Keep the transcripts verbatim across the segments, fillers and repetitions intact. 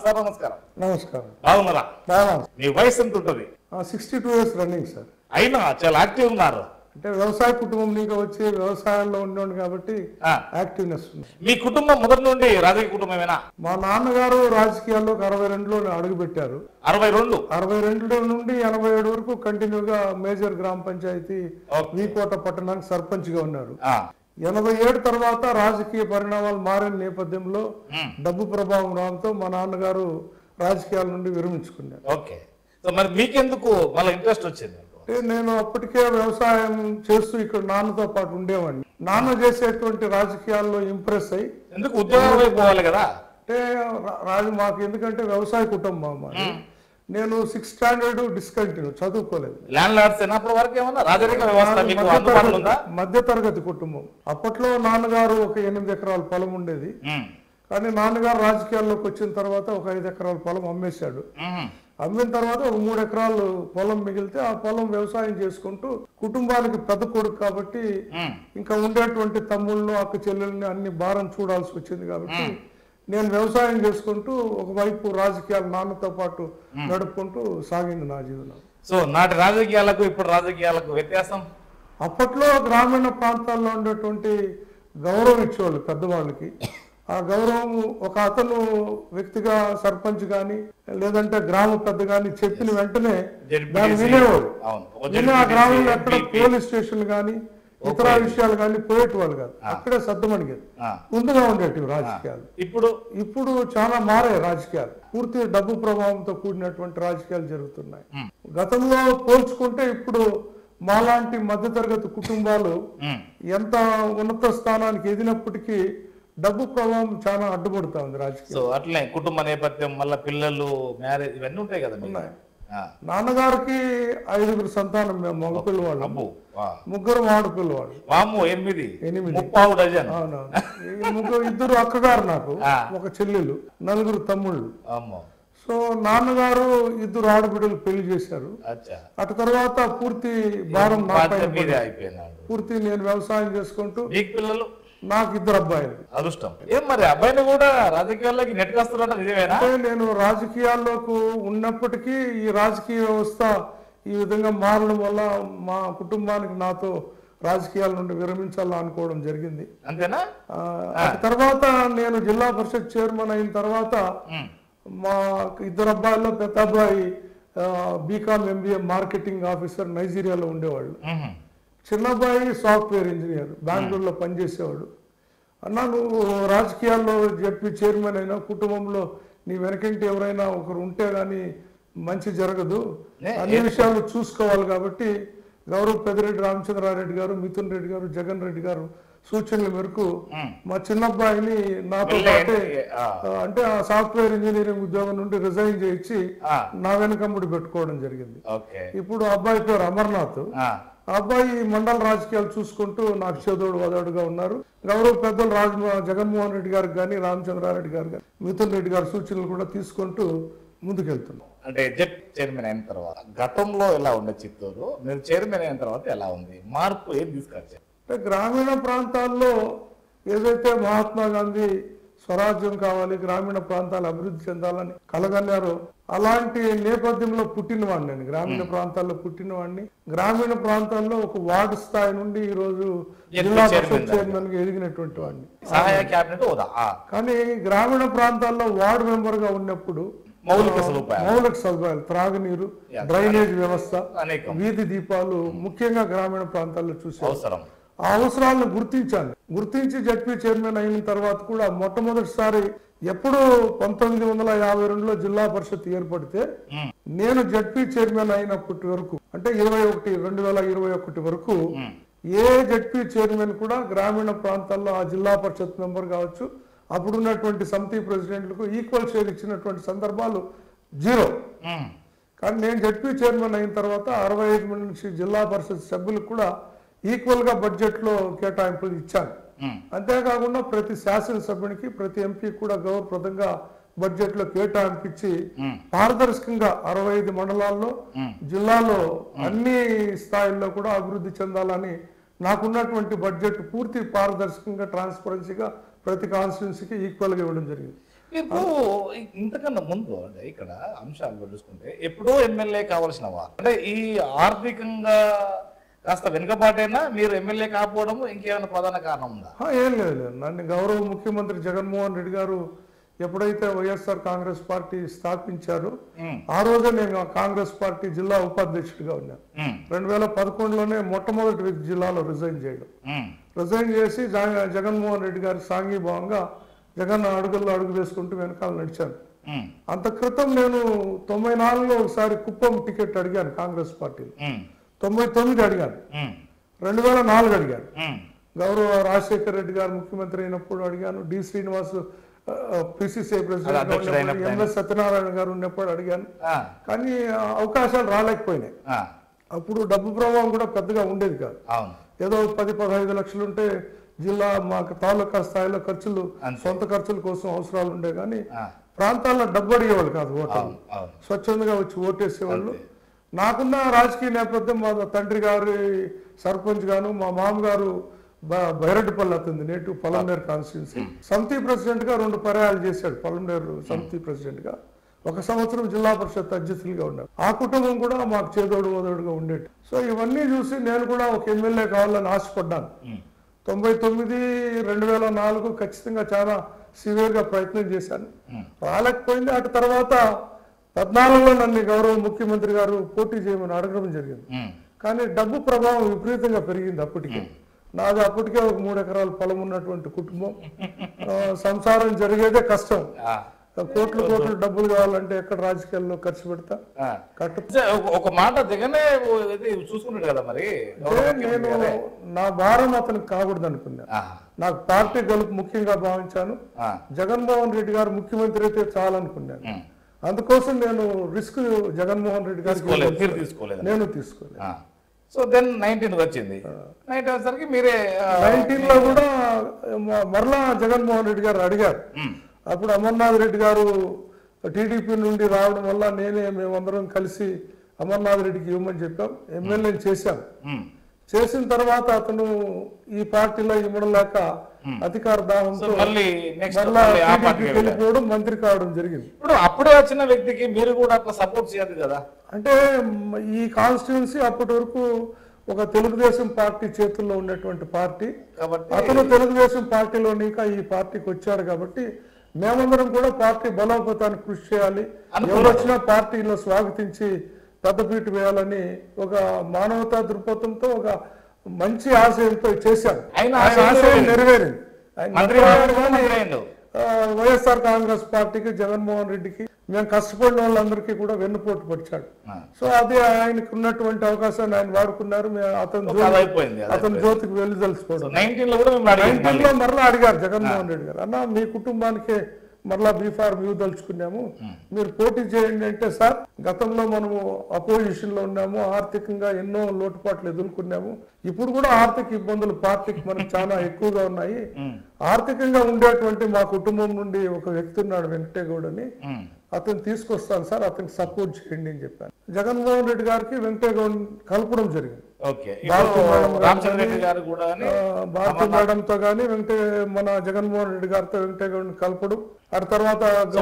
Sir నమస్కారం. నమస్కారం. బాగున్నారా? బాగున్నాను. మీ వయసు ఎంత ఉంటుంది? Sixty two years running sir. అయినా చాలా యాక్టివ్ ఉన్నారు. అంటే వ్యవసాయ కుటుంబం నుంచి వచ్చి వ్యవసాయంలో ఉండేవాడు కాబట్టి యాక్టివ్నెస్ ఉంది. మీ కుటుంబం మొదటి నుండి రాజకీయ కుటుంబమేనా? మా నాన్నగారు రాజకీయాల్లోకి అరవై రెండులో అడుగు పెట్టారు. అరవై రెండు అరవై రెండు నుండి ఎనభై ఏడు వరకు కంటిన్యూగా మేజర్ గ్రామ పంచాయతీ వీకోట పట్టణానికి సర్పంచ్ గా ఉన్నారు. ఎనభై ఏడు తర్వాత రాజకీయ పరిణామాలు మారిన నేపథ్యంలో డబ్బు ప్రభావం రావడంతో మా నాన్నగారు రాజకీయాల నుండి విరమించుకున్నారు. ఓకే, సో మరి మీకెందుకు మళ్ళీ ఇంట్రెస్ట్ వచ్చింది? అంటే నేను అప్పటికే వ్యవసాయం చేస్తూ ఇక్కడ నాన్నతో పాటు ఉండేవాడిని. నాన్న చేసేటువంటి రాజకీయాల్లో ఇంప్రెస్ అయ్యి ఎందుకు ఉద్యోగం పోవాలి కదా అంటే రాజు మాకు ఎందుకంటే వ్యవసాయ కుటుంబం మాది. నేను సిక్స్త్ స్టాండర్డ్ డిస్కంటిన్యూ చదువుకోలేదు. ల్యాండ్ లార్డ్స్ అప్పటి వరకు ఏమన్నా రాజకీయ వ్యవస్థ మీకు అందుబాటులో ఉందా? మధ్య తరగతి కుటుంబం. అప్పట్లో నాన్నగారు ఒక ఎనిమిది ఎకరాల పొలం ఉండేది. కానీ నాన్నగారు రాజకీయాల్లోకి వచ్చిన తర్వాత ఒక ఐదు ఎకరాల పొలం అమ్మేశాడు. అమ్మిన తర్వాత ఒక మూడు ఎకరాలు పొలం మిగిలితే ఆ పొలం వ్యవసాయం చేసుకుంటూ కుటుంబానికి పెద్ద కొడుకు కాబట్టి ఇంకా ఉండేటువంటి తమ్ముళ్ళు అక్క చెల్లెల్ని అన్ని భారం చూడాల్సి వచ్చింది కాబట్టి నేను వ్యవసాయం చేసుకుంటూ ఒకవైపు రాజకీయాలు నాన్నతో పాటు నడుపుకుంటూ సాగింది నా జీవనం. సో నాటి రాజకీయాలకు ఇప్పుడు రాజకీయాలకు వ్యత్యాసం? అప్పట్లో గ్రామీణ ప్రాంతాల్లో ఉండేటువంటి గౌరవం ఇచ్చేవాళ్ళు పెద్దవాళ్ళకి. ఆ గౌరవం ఒక అతను వ్యక్తిగా సర్పంచ్ గాని లేదంటే గ్రామ పెద్ద గాని చెప్పిన వెంటనే దాన్ని వినేవాడు. విని ఆ గ్రామంలో ఎక్కడ పోలీస్ స్టేషన్లు గాని ఇతర విషయాలు కానీ పోయేటవాళ్ళు కాదు, అక్కడే సర్దమణిగేది. ముందుగా ఉండేటివి రాజకీయాలు. ఇప్పుడు ఇప్పుడు చాలా మారాయి రాజకీయాలు. పూర్తి డబ్బు ప్రభావంతో కూడినటువంటి రాజకీయాలు జరుగుతున్నాయి. గతంలో పోల్చుకుంటే ఇప్పుడు మాలాంటి మధ్యతరగతి కుటుంబాలు ఎంత ఉన్నత స్థానానికి ఎదిగినప్పటికీ డబ్బు ప్రభావం చాలా అడ్డుపడుతా ఉంది రాజకీయం. సో అట్లే కుటుంబ నేపథ్యం మళ్ళీ పిల్లలు మ్యారేజ్ ఇవన్నీ ఉంటాయి కదా. ఉన్నాయి. నాన్నగారికి ఐదుగురు సంతానం, మేము మగ పిల్లవాళ్ళు, ముగ్గురు ఆడపిల్లవాళ్ళు. ఎనిమిది ఎనిమిది అవునవును. ముగ్గురు, ఇద్దరు అక్కగారు నాకు, ఒక చెల్లెలు, నలుగురు తమ్ముళ్ళు. సో నాన్నగారు ఇద్దరు ఆడబిడ్డలు పెళ్లి చేశారు. అటు తర్వాత పూర్తి భారం నా పైన అయిపోయినాడు. పూర్తి నేను వ్యవసాయం చేసుకుంటూ. పిల్లలు? నాకు ఇద్దరు అబ్బాయిలు. అదృష్టం. ఏం మరి అబ్బాయిని కూడా రాజకీయాల్లోకి నెట్టుకొస్తున్నట్టు నిజమేనా? అంటే నేను రాజకీయాల్లోకి ఉన్నప్పటికీ ఈ రాజకీయ వ్యవస్థ ఈ విధంగా మారడం వల్ల మా కుటుంబానికి నాతో రాజకీయాల నుండి విరమించాలని అనుకోవడం జరిగింది. అంతేనా? తర్వాత నేను జిల్లా పరిషత్ చైర్మన్ అయిన తర్వాత మా ఇద్దరు అబ్బాయిల్లో పెద్ద అబ్బాయి బీకామ్ ఎంబీఏ మార్కెటింగ్ ఆఫీసర్ నైజీరియాలో ఉండేవాళ్ళు. చిన్న అబ్బాయి సాఫ్ట్వేర్ ఇంజనీర్ బెంగళూరులో పనిచేసేవాడు. అన్నా నువ్వు రాజకీయాల్లో చెప్పి చైర్మన్ అయినా కుటుంబంలో నీ వెనకంటే ఎవరైనా ఒకరు ఉంటే గానీ మంచి జరగదు, అన్ని విషయాలు చూసుకోవాలి కాబట్టి గౌరవ్ పెద్దిరెడ్డి రామచంద్రారెడ్డి గారు, మిథున్ రెడ్డి గారు, జగన్ రెడ్డి గారు సూచనల మేరకు మా చిన్న అబ్బాయిని నాతో పాటే అంటే ఆ సాఫ్ట్వేర్ ఇంజనీరింగ్ ఉద్యోగం నుండి రిజైన్ చేయించి నా వెనకమ్మడి పెట్టుకోవడం జరిగింది. ఇప్పుడు అబ్బాయి పేరు అమర్నాథ్. అబ్బాయి మండల రాజకీయాలు చూసుకుంటూ నాకు చేదోడు వదోడుగా ఉన్నారు. గౌరవ పెద్దలు రాజ్ జగన్మోహన్ రెడ్డి గారికి కానీ, రామచంద్రారెడ్డి గారు కానీ, మిథున్ రెడ్డి గారి సూచనలు కూడా తీసుకుంటూ ముందుకెళ్తున్నాం. అంటే జెడ్ చైర్మన్ అయిన తర్వాత గతంలో ఎలా ఉండే చిత్తూరు, మీరు చైర్మన్ అయిన తర్వాత ఎలా ఉంది, మార్పు ఏం తీసుకొచ్చారు? అంటే గ్రామీణ ప్రాంతాల్లో ఏదైతే మహాత్మా గాంధీ స్వరాజ్యం కావాలి, గ్రామీణ ప్రాంతాలు అభివృద్ధి చెందాలని కలగన్నారు, అలాంటి నేపథ్యంలో పుట్టినవాడిని నేను. గ్రామీణ ప్రాంతాల్లో పుట్టినవాడిని. గ్రామీణ ప్రాంతాల్లో ఒక వార్డు స్థాయి నుండి ఈ రోజు జిల్లా పరిషత్ చైర్మన్ గా ఎదిగినటువంటి వాడిని. కానీ గ్రామీణ ప్రాంతాల్లో వార్డు మెంబర్ గా ఉన్నప్పుడు మౌలిక సదుపాయాలు మౌలిక సదుపాయాలు త్రాగునీరు, డ్రైనేజ్ వ్యవస్థ, వీధి దీపాలు ముఖ్యంగా గ్రామీణ ప్రాంతాల్లో చూసే అవసరం. ఆ అవసరాలను గుర్తించాను. గుర్తించి జడ్పీ చైర్మన్ అయిన తర్వాత కూడా మొట్టమొదటిసారి ఎప్పుడు పంతొమ్మిది వందల యాభై రెండులో జిల్లా పరిషత్ ఏర్పడితే నేను జడ్పీ చైర్మన్ అయినప్పటి వరకు అంటే ఇరవై ఒకటి రెండు వేల ఇరవై ఒకటి వరకు ఏ జడ్పీ చైర్మన్ కూడా గ్రామీణ ప్రాంతాల్లో ఆ జిల్లా పరిషత్ మెంబర్ కావచ్చు, అప్పుడున్నటువంటి సమితి ప్రెసిడెంట్లకు ఈక్వల్ షేర్ ఇచ్చినటువంటి సందర్భాలు జీరో. కానీ నేను జడ్పీ చైర్మన్ అయిన తర్వాత అరవై ఐదు మంది నుంచి జిల్లా పరిషత్ సభ్యులకు కూడా ఈక్వల్ గా బడ్జెట్ లో కేటాయింపులు ఇచ్చాను. అంతేకాకుండా ప్రతి శాసనసభ్యునికి, ప్రతి ఎంపీ కూడా గౌరవప్రదంగా బడ్జెట్ లో కేటాయింపు ఇచ్చి పారదర్శకంగా అరవై ఐదు మండలాల్లో జిల్లాలో అన్ని స్థాయిల్లో కూడా అభివృద్ధి చెందాలని నాకున్నటువంటి బడ్జెట్ పూర్తి పారదర్శకంగా ట్రాన్స్పరెన్సీగా ప్రతి కాన్స్టిట్యున్సీకి ఈక్వల్ గా ఇవ్వడం జరిగింది. మీకు ఇంతకన్నా ముందు అంటే ఇక్కడ అంశాలు చూసుకుంటే ఎప్పుడో ఎమ్మెల్యే కావాల్సిన వారు అంటే ఈ ఆర్థికంగా కాస్త వెనుకబాటైనా మీరు ఎమ్మెల్యే కాకపోవడం ఇంకేమైనా ప్రధాన కారణం ఉందా? ఏం లేదు లేదు నన్ను గౌరవ ముఖ్యమంత్రి జగన్మోహన్ రెడ్డి గారు ఎప్పుడైతే వైఎస్ఆర్ కాంగ్రెస్ పార్టీ స్థాపించారో ఆ రోజే నేను కాంగ్రెస్ పార్టీ జిల్లా ఉపాధ్యక్షుడిగా ఉన్నాను. రెండు వేల పదకొండులోనే మొట్టమొదటి వ్యక్తి జిల్లాలో రిజైన్ చేయడం, రిజైన్ చేసి జగన్మోహన్ రెడ్డి గారి సాంఘీభావంగా జగన్ అడుగుల్లో అడుగు వేసుకుంటూ వెనకాల నడిచాను. అంత క్రితం నేను తొంభై నాలుగులో ఒకసారి కుప్పం టికెట్ అడిగాను కాంగ్రెస్ పార్టీలో, తొంభై తొమ్మిది అడిగాను, రెండు వేల నాలుగు అడిగాను, గౌరవ రాజశేఖర రెడ్డి గారు ముఖ్యమంత్రి అయినప్పుడు అడిగాను, D Srinivas PCC president MS Satyanarayana garu ఉన్నప్పుడు అడిగాను. కానీ అవకాశాలు రాలేకపోయినాయి. అప్పుడు డబ్బు ప్రభావం కూడా పెద్దగా ఉండేది కాదు. ఏదో పది పదహైదు లక్షలు ఉంటే జిల్లా మాకు తాలూకా స్థాయిలో ఖర్చులు సొంత ఖర్చుల కోసం అవసరాలు ఉండే కానీ ప్రాంతాల్లో డబ్బు అడిగేవాళ్ళు కాదు. ఓటర్లు స్వచ్ఛందంగా వచ్చి ఓటేసేవాళ్ళు. నాకున్న రాజకీయ నేపథ్యం మా తండ్రి గారి సర్పంచ్ గాను, మా మామగారు బైరెడ్డిపల్లి అవుతుంది నేటివ్ పొలంనేరు కాన్స్టిట్యున్సీ సమితి ప్రెసిడెంట్ గా రెండు పర్యాయాలు చేశాడు. పొలంనేరు సమితి ప్రెసిడెంట్ గా ఒక సంవత్సరం జిల్లా పరిషత్ అధ్యక్షులుగా ఉన్నారు. ఆ కుటుంబం కూడా మాకు చేదోడు ఓదోడుగా ఉండేది. సో ఇవన్నీ చూసి నేను కూడా ఒక ఎమ్మెల్యే కావాలని ఆశపడ్డాను. తొంభై తొమ్మిది రెండు వేల నాలుగు ఖచ్చితంగా చాలా సివియర్ గా ప్రయత్నం చేశాను, రాలేకపోయింది. అటు తర్వాత పద్నాలుగులో నన్ను గౌరవ ముఖ్యమంత్రి గారు పోటీ చేయమని అడగడం జరిగింది. కానీ డబ్బు ప్రభావం విపరీతంగా పెరిగింది. అప్పటికే నాది అప్పటికే ఒక మూడు ఎకరాల పొలం ఉన్నటువంటి కుటుంబం, సంసారం జరిగేదే కష్టం. కోట్లు కోట్లు డబ్బులు కావాలంటే ఎక్కడ రాజకీయాల్లో ఖర్చు పెడతా కట్టు. ఒక మాట దిగనే చూసుకున్నాడు కదా మరి. నేను నా భారం అతనికి కాకూడదు అనుకున్నాను. నాకు పార్టీ గెలుపు ముఖ్యంగా భావించాను. జగన్మోహన్ రెడ్డి గారు ముఖ్యమంత్రి అయితే చాలనుకున్నాను. అందుకోసం నేను రిస్క్ జగన్మోహన్ రెడ్డి గారికి తీసుకోలేదు, నేను తీసుకోలేదు. సో దెన్ నైన్టీన్ వచ్చింది. నైన్టీన్ వచ్చేసరికి మీరే నైన్టీన్ లో కూడా మరలా జగన్మోహన్ రెడ్డి గారు అడిగారు. అప్పుడు అమర్నాథ్ రెడ్డి గారు టీడీపీ నుండి రావడం వల్ల నేనే మేమందరం కలిసి అమర్నాథ్ రెడ్డికి ఇవ్వమని చెప్పాం. ఎమ్మెల్యేని చేశాం. చేసిన తర్వాత అతను ఈ పార్టీలో ఇవ్వడం లేక అధికార దాహంతో వెళ్ళిపోవడం, మంత్రి కావడం జరిగింది. ఇప్పుడు అప్పుడే వచ్చిన వ్యక్తికి మీరు కూడా అట్లా సపోర్ట్ చేయాలి కదా. అంటే ఈ కాన్స్టిట్యున్సీ అప్పటి వరకు ఒక తెలుగుదేశం పార్టీ చేతుల్లో ఉన్నటువంటి పార్టీ. అతను తెలుగుదేశం పార్టీలోని ఇంకా ఈ పార్టీకి వచ్చాడు కాబట్టి మేమందరం కూడా పార్టీ బలోపేతానికి కృషి చేయాలి, ఎవరు వచ్చినా పార్టీలో స్వాగతించి పెద్దపీట వేయాలని ఒక మానవతా దృక్పథంతో ఒక మంచి ఆశయంతో చేశాను. ఆశయం నెరవేరింది. వైఎస్ఆర్ కాంగ్రెస్ పార్టీకి జగన్మోహన్ రెడ్డికి మేము కష్టపడిన వాళ్ళందరికీ కూడా వెన్నుపోటు పడిచాడు. సో అది ఆయనకు ఉన్నటువంటి అవకాశాన్ని ఆయన వాడుకున్నారు. అతను అతని జ్యోతికి వెళ్ళి తెలుసుకోవడం. నైన్టీన్ లో మరలా అడిగారు జగన్మోహన్ రెడ్డి గారు, అన్న మీ కుటుంబానికే మరలా బీఫార్ వ్యూ దలుచుకున్నాము, మీరు పోటీ చేయండి అంటే, సార్ గతంలో మనము అపోజిషన్ లో ఉన్నాము, ఆర్థికంగా ఎన్నో లోటుపాట్లు ఎదుర్కొన్నాము, ఇప్పుడు కూడా ఆర్థిక ఇబ్బందులు పార్టీకి మనకు చాలా ఎక్కువగా ఉన్నాయి, ఆర్థికంగా ఉండేటువంటి మా కుటుంబం నుండి ఒక వ్యక్తి ఉన్నాడు వెంకటేగౌడ్ అని, అతను తీసుకొస్తాను సార్, అతనికి సపోర్ట్ చేయండి అని చెప్పాను. జగన్మోహన్ రెడ్డి గారికి వెంకటేగౌడ్ కలపడం జరిగింది. భారతి మేడంతో గానీ వెంకటే మన జగన్మోహన్ రెడ్డి గారితో వెంకటేగౌడ్ కలపడం. అటు తర్వాత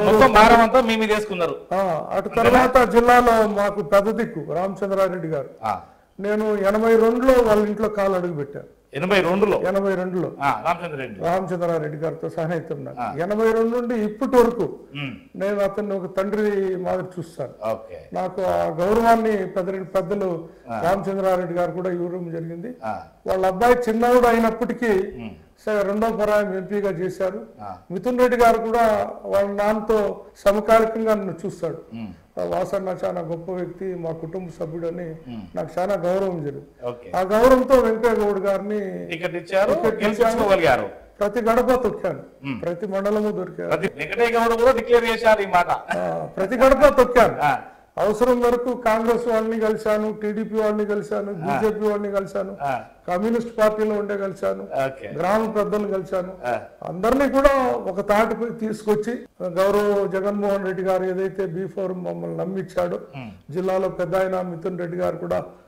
అటు తర్వాత జిల్లాలో మాకు పెద్ద దిక్కు రామచంద్రారెడ్డి గారు. నేను ఎనభై రెండులో వాళ్ళ ఇంట్లో కాలు అడుగు పెట్టాను. ఎనభై రెండులో ఎనభై రెండులో రామచంద్రారెడ్డి గారితో సహాయతం. ఎనభై రెండు నుండి ఇప్పటి వరకు నేను అతన్ని ఒక తండ్రి మాదిరి చూస్తాను. నాకు ఆ గౌరవాన్ని పెద్ద పెద్దలు రామచంద్రారెడ్డి గారు కూడా ఇవ్వడం జరిగింది. వాళ్ళ అబ్బాయి చిన్నవాడు అయినప్పటికీ రెండో పరాయం ఎంపీగా చేశారు. మిథున్ రెడ్డి గారు కూడా వాళ్ళ నాన్నతో సమకాలికంగా నన్ను చూస్తాడు. వాసన్న చాలా గొప్ప వ్యక్తి, మా కుటుంబ సభ్యుడు అని నాకు చాలా గౌరవం జరిగింది. ఆ గౌరవంతో వెంకటేగౌడ్ గారిని ప్రతి గడప తొక్కాను, ప్రతి మండలము దొరికాను, ప్రతి గడప తొక్కాను. అవసరం వరకు కాంగ్రెస్ వాళ్ళని కలిశాను, టీడీపీ వాళ్ళని కలిశాను, బీజేపీ వాళ్ళని కలిశాను, కమ్యూనిస్ట్ పార్టీలో ఉండే కలిశాను, గ్రామ పెద్దలను కలిశాను. అందరినీ కూడా ఒక తాటిపై తీసుకొచ్చి గౌరవ జగన్మోహన్ రెడ్డి గారు ఏదైతే బీ ఫోర్ మమ్మల్ని నమ్మిచ్చాడో, జిల్లాలో పెద్ద ఆయన మిథున్ రెడ్డి గారు కూడా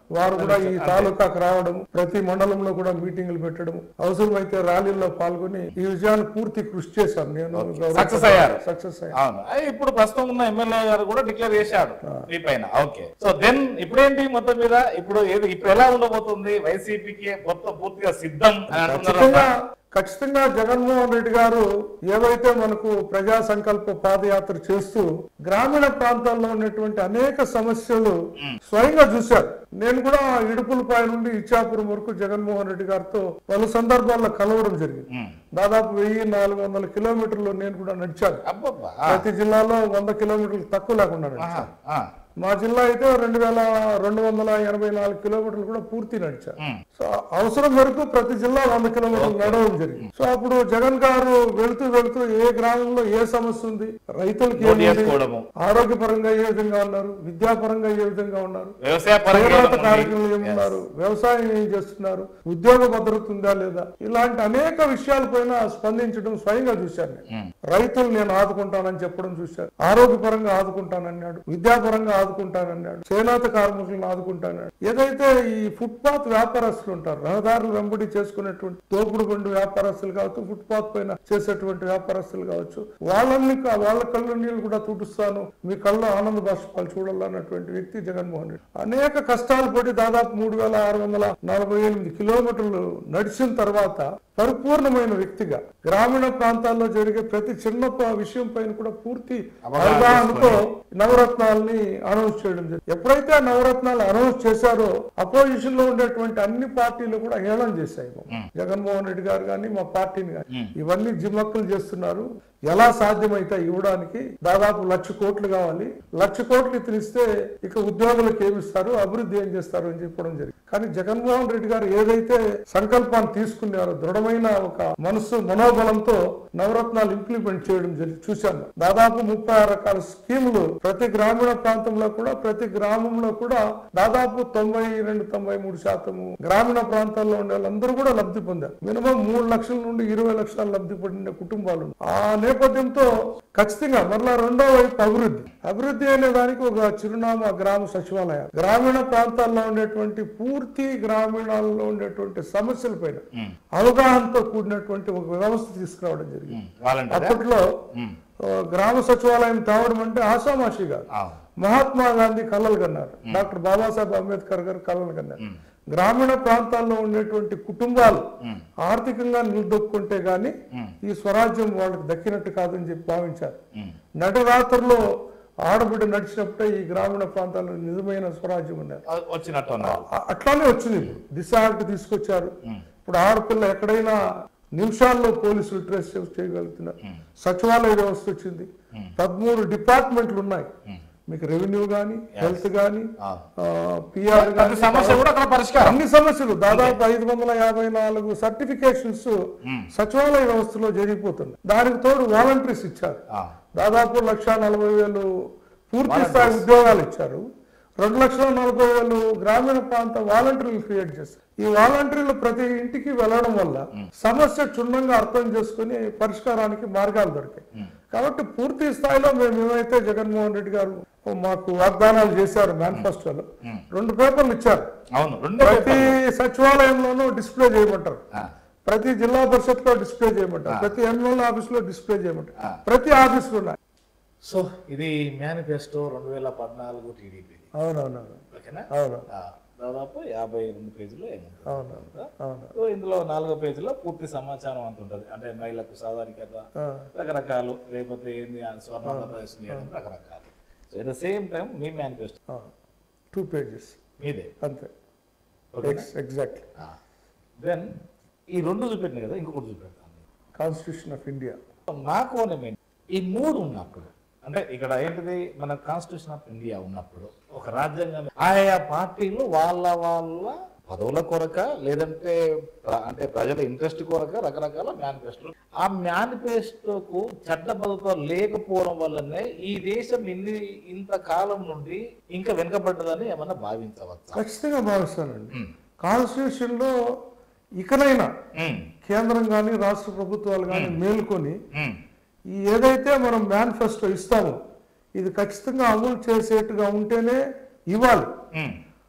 వారు కూడా ఈ తాలూకాకు రావడం, ప్రతి మండలంలో కూడా మీటింగులు పెట్టడం, అవసరమైతే ర్యాలీల్లో పాల్గొని ఈ విజయాన్ని పూర్తి కృషి చేశాను. నేను సక్సెస్ అయ్యారు. సక్సెస్ అయ్యాను. ఇప్పుడు ప్రస్తుతం ఉన్న ఎమ్మెల్యే గారు కూడా డిక్లేర్ చేశాడు మీ పైన. ఓకే, సో దెన్ ఇప్పుడేంటి మొత్తం మీద ఇప్పుడు ఏది ఇప్పుడు ఎలా ఉండబోతుంది? వైసీపీకి మొత్తం పూర్తిగా సిద్ధం అని అంటున్నారు. ఖచ్చితంగా జగన్మోహన్ రెడ్డి గారు ఏవైతే మనకు ప్రజా సంకల్ప పాదయాత్ర చేస్తూ గ్రామీణ ప్రాంతాల్లో ఉన్నటువంటి అనేక సమస్యలు స్వయంగా చూశారు. నేను కూడా ఇడుపులపై నుండి ఇచ్చాపురం వరకు జగన్మోహన్ రెడ్డి గారితో పలు సందర్భాల్లో కలవడం జరిగింది. దాదాపు వెయ్యి నాలుగు వందల కిలోమీటర్లు నేను కూడా నడిచాను. ప్రతి జిల్లాలో వంద కిలోమీటర్లు తక్కువ లేకుండా నడిచాను. మా జిల్లా అయితే రెండు వేల రెండు వందల ఎనభై నాలుగు కిలోమీటర్లు కూడా పూర్తి నడిచారు. సో అవసరం వరకు ప్రతి జిల్లా వంద కిలోమీటర్లు నడవడం జరిగింది. సో అప్పుడు జగన్ గారు వెళుతూ వెళుతూ ఏ గ్రామంలో ఏ సమస్య ఉంది, రైతులకి ఆరోగ్యపరంగా ఏ విధంగా ఉన్నారు, విద్యాపరంగా ఏ విధంగా ఉన్నారు, పోరాట కార్యక్రమాలు ఏమున్నారు, వ్యవసాయం ఏం చేస్తున్నారు, ఉద్యోగ భద్రత ఉందా లేదా, ఇలాంటి అనేక విషయాలపైన స్పందించడం స్వయంగా చూశాను. రైతులు నేను ఆదుకుంటానని చెప్పడం చూశాను. ఆరోగ్యపరంగా ఆదుకుంటానన్నాడు, విద్యాపరంగా ఆదుకుంటానన్నాడు, చేనేత కార్మికులను ఆదుకుంటానన్నాడు. ఏదైతే ఈ ఫుట్పాత్ వ్యాపారస్తులు ఉంటారు, రహదారులు వెంబడి చేసుకునేటువంటి తోపుడు బండు వ్యాపారస్తులు కావచ్చు, ఫుట్పాత్ పైన చేసేటువంటి వ్యాపారస్తులు కావచ్చు, వాళ్ళని వాళ్ళ కళ్ళ నీళ్ళు కూడా తుడుస్తాను, మీ కళ్ళ ఆనంద బాష్పాలు చూడాలన్నటువంటి వ్యక్తి జగన్మోహన్ రెడ్డి. అనేక కష్టాలు పడి దాదాపు మూడు వేల ఆరు వందల నలభై ఎనిమిది కిలోమీటర్లు నడిచిన తర్వాత పరిపూర్ణమైన వ్యక్తిగా గ్రామీణ ప్రాంతాల్లో జరిగే ప్రతి చిన్న విషయం పైన కూడా పూర్తి అవగాహనతో నవరత్నాలని అనౌన్స్ చేయడం జరిగింది. ఎప్పుడైతే ఆ నవరత్నాలు అనౌన్స్ చేశారో అపోజిషన్ లో ఉండేటువంటి అన్ని పార్టీలు కూడా హేళన చేశాయి. జగన్మోహన్ రెడ్డి గారు కానీ మా పార్టీని కానీ ఇవన్నీ జిమ్మక్కులు చేస్తున్నారు, ఎలా సాధ్యమైతే ఇవ్వడానికి దాదాపు లక్ష కోట్లు కావాలి, లక్ష కోట్లు ఇస్తే ఇక ఉద్యోగులకు ఏమిస్తారు, అభివృద్ధి ఏం చేస్తారు అని చెప్పడం జరిగింది. కానీ జగన్మోహన్ రెడ్డి గారు ఏదైతే సంకల్పాన్ని తీసుకున్నారో దృఢమైన ఒక మనసు మనోబలంతో నవరత్నాలు ఇంప్లిమెంట్ చేయడం జరిగింది చూశాను. దాదాపు ముప్పై ఆరు రకాల స్కీములు ప్రతి గ్రామీణ ప్రాంతంలో కూడా ప్రతి గ్రామంలో కూడా దాదాపు తొంభై రెండు తొంభై మూడు శాతము గ్రామీణ ప్రాంతాల్లో ఉండే వాళ్ళందరూ కూడా లబ్ధి పొందారు. మినిమం మూడు లక్షల నుండి ఇరవై లక్షల లబ్ధి పొందిన కుటుంబాలు. ఆ నేపథ్యంతో ఖచ్చితంగా మరలా రెండో వైపు అభివృద్ధి అభివృద్ధి అనే దానికి ఒక చిరునామా గ్రామ సచివాలయాలు, గ్రామీణ ప్రాంతాల్లో ఉండేటువంటి పూర్తి గ్రామీణాల్లో ఉండేటువంటి సమస్యల పైన అవగాహనతో కూడినటువంటి ఒక వ్యవస్థ తీసుకురావడం జరిగింది. అప్పట్లో గ్రామ సచివాలయం తేవడం అంటే ఆషామాషి కాదు. మహాత్మా గాంధీ కలలు కన్నారు, డాక్టర్ బాబాసాహెబ్ అంబేద్కర్ గారు కలలు కన్నారు. గ్రామీణ ప్రాంతాల్లో ఉండేటువంటి కుటుంబాలు ఆర్థికంగా నిలదొక్కుంటే గాని ఈ స్వరాజ్యం వాళ్ళకి దక్కినట్టు కాదని చెప్పి భావించారు. నడి రాత్రుల్లో ఆడబిడ్డ నడిచినప్పుడే ఈ గ్రామీణ ప్రాంతాల్లో నిజమైన స్వరాజ్యం ఉన్నారు. అట్లానే వచ్చింది. దిశ యాక్ట్ తీసుకొచ్చారు. ఇప్పుడు ఆడపిల్ల ఎక్కడైనా నిమిషాల్లో పోలీసులు ట్రేస్ చేయగలుగుతున్నారు. సచివాలయ వ్యవస్థ వచ్చింది. పదమూడు డిపార్ట్మెంట్లు ఉన్నాయి. మీకు రెవెన్యూ గానీ, హెల్త్ గానీ, పిఆర్ గానీ అన్ని సమస్యలు దాదాపు ఐదు వందల యాభై నాలుగు సర్టిఫికేషన్స్ సచివాలయ వ్యవస్థలో జరిగిపోతుంది. దానికి తోడు వాలంటీర్స్ ఇచ్చారు. దాదాపు లక్ష నలభై వేలు పూర్తి స్థాయి ఉద్యోగాలు ఇచ్చారు. రెండు లక్షల నలభై వేలు గ్రామీణ ప్రాంత వాలంటీర్లు క్రియేట్ చేస్తారు. ఈ వాలంటీర్లు ప్రతి ఇంటికి వెళ్ళడం వల్ల సమస్య క్షుణ్ణంగా అర్థం చేసుకుని పరిష్కారానికి మార్గాలు దొరికాయి. కాబట్టి పూర్తి స్థాయిలో మేము ఏమైతే జగన్మోహన్ రెడ్డి గారు మాకు వాగ్దానాలు చేశారు మేనిఫెస్టోలో, రెండు పేపర్లు ఇచ్చారు. ప్రతి సచివాలయంలోనూ డిస్ప్లే చేయమంటారు, ప్రతి జిల్లా పరిషత్ లో డిస్ప్లే చేయమంటారు, ప్రతి ఎమ్మెల్యే ఆఫీస్ లో డిస్ప్లే చేయమంటారు, ప్రతి ఆఫీస్ లో ఉన్నాయి. సో ఇది మేనిఫెస్టో రెండు వేల పద్నాలుగు టీడీపీ. అవునవును. ఓకేనా? అవును. దాదాపు యాభై రెండు పేజీలు ఏముంటుంది. ఇందులో నాలుగో పేజీలో పూర్తి సమాచారం అంత ఉంటుంది. అంటే మహిళలకు సాధారణత రకరకాలు, లేకపోతే ఏంది స్వర్ణాంధ్రప్రదేశ్ రకరకాలు. So at the same time మీ మేనిఫెస్టో టూ పేజెస్ మీదే అంతే. ఎగ్జాక్ట్లీ. దెన్ ఈ రెండు చూపెట్టిన కదా, ఇంకొకటి చూపెడతాను. Constitution of India. నాకు ఈ మూడు ఉన్నప్పుడు అంటే ఇక్కడ ఏంటిది, మన కాన్స్టిట్యూషన్ ఆఫ్ ఇండియా ఉన్నప్పుడు ఒక రాజ్యాంగం ఆయా పార్టీలు వాళ్ళ వాళ్ళ పదవుల కొరక లేదంటే అంటే ప్రజల ఇంట్రెస్ట్ కొరక రకరకాల మేనిఫెస్టో. ఆ మేనిఫెస్టోకు చట్టబద్ధత లేకపోవడం వల్లనే ఈ దేశం ఇన్ని ఇంతకాలం నుండి ఇంకా వెనుకబడ్డదని ఏమన్నా భావించవచ్చు? ఖచ్చితంగా భావిస్తానండి. కాన్స్టిట్యూషన్ లో ఇకనైనా కేంద్రం కానీ రాష్ట్ర ప్రభుత్వాలు కానీ మేల్కొని ఈ ఏదైతే మనం మేనిఫెస్టో ఇస్తామో ఇది ఖచ్చితంగా అమలు చేసేట్టుగా ఉంటేనే ఇవ్వాలి.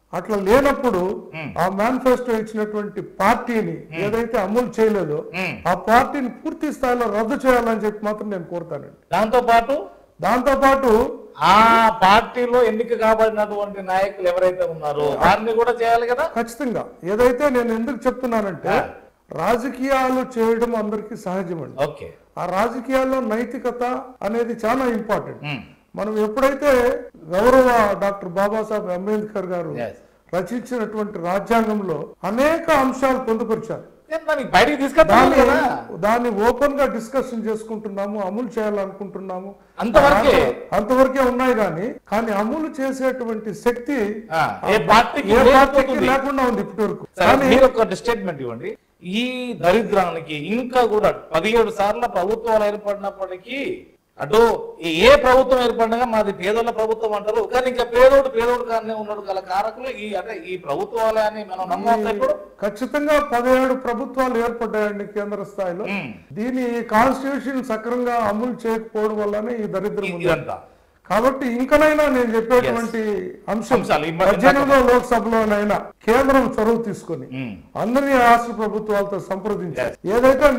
అట్లా లేనప్పుడు ఆ మేనిఫెస్టో ఇచ్చినటువంటి పార్టీని ఏదైతే అమలు చేయలేదో ఆ పార్టీని పూర్తి స్థాయిలో రద్దు చేయాలని చెప్పి మాత్రం నేను కోరుతానండి. దాంతో పాటు దాంతో పాటు ఆ పార్టీలో ఎన్నిక కాబడినటువంటి నాయకులు ఎవరైతే ఉన్నారో వారిని కూడా చేయాలి కదా. ఖచ్చితంగా. ఏదైతే నేను ఎందుకు చెప్తున్నానంటే రాజకీయాలు చేయడం అందరికీ సహజమండి. ఓకే. ఆ రాజకీయాల్లో నైతికత అనేది చాలా ఇంపార్టెంట్. మనం ఎప్పుడైతే గౌరవ డాక్టర్ బాబాసాహెబ్ అంబేద్కర్ గారు రచించినటువంటి రాజ్యాంగంలో అనేక అంశాలు పొందుపరిచారు. బయటికి తీసుకెళ్తాను దాన్ని ఓపెన్ గా డిస్కషన్ చేసుకుంటున్నాము, అమలు చేయాలనుకుంటున్నాము, అంతవరకే అంతవరకే ఉన్నాయి. కానీ కానీ అమలు చేసేటువంటి శక్తి ఏ పార్టీకి లేకుండా ఉంది ఇప్పటి వరకు. మీరు ఒక స్టేట్మెంట్ ఇవ్వండి. ఈ దరిద్రానికి ఇంకా కూడా పదిహేడు సార్లు ప్రభుత్వాలు ఏర్పడినప్పటికీ అటు ఏ ప్రభుత్వం ఏర్పడినా మాది పేదోళ్ళ ప్రభుత్వం అంటారు. కానీ ఇంకా పేదోడు పేదోడు కానీ ఉన్నాడు గల కారకులు ఈ అంటే ఈ ప్రభుత్వాలే అని మనం నమ్మవచ్చు. ఇప్పుడు ఖచ్చితంగా పదిహేడు ప్రభుత్వాలు ఏర్పడ్డాయండి కేంద్ర స్థాయిలో. దీని కాన్స్టిట్యూషన్ సక్రమంగా అమలు చేయకపోవడం వల్లనే ఈ దరిద్రం ఇదంతా. కాబట్టి ఇంకనైనా నేను చెప్పేటువంటి అంశం పద్దెనిమిదో లోక్సభలోనైనా కేంద్రం చొరవ తీసుకొని అందరినీ రాష్ట్ర ప్రభుత్వాలతో సంప్రదించారు. ఏదైతే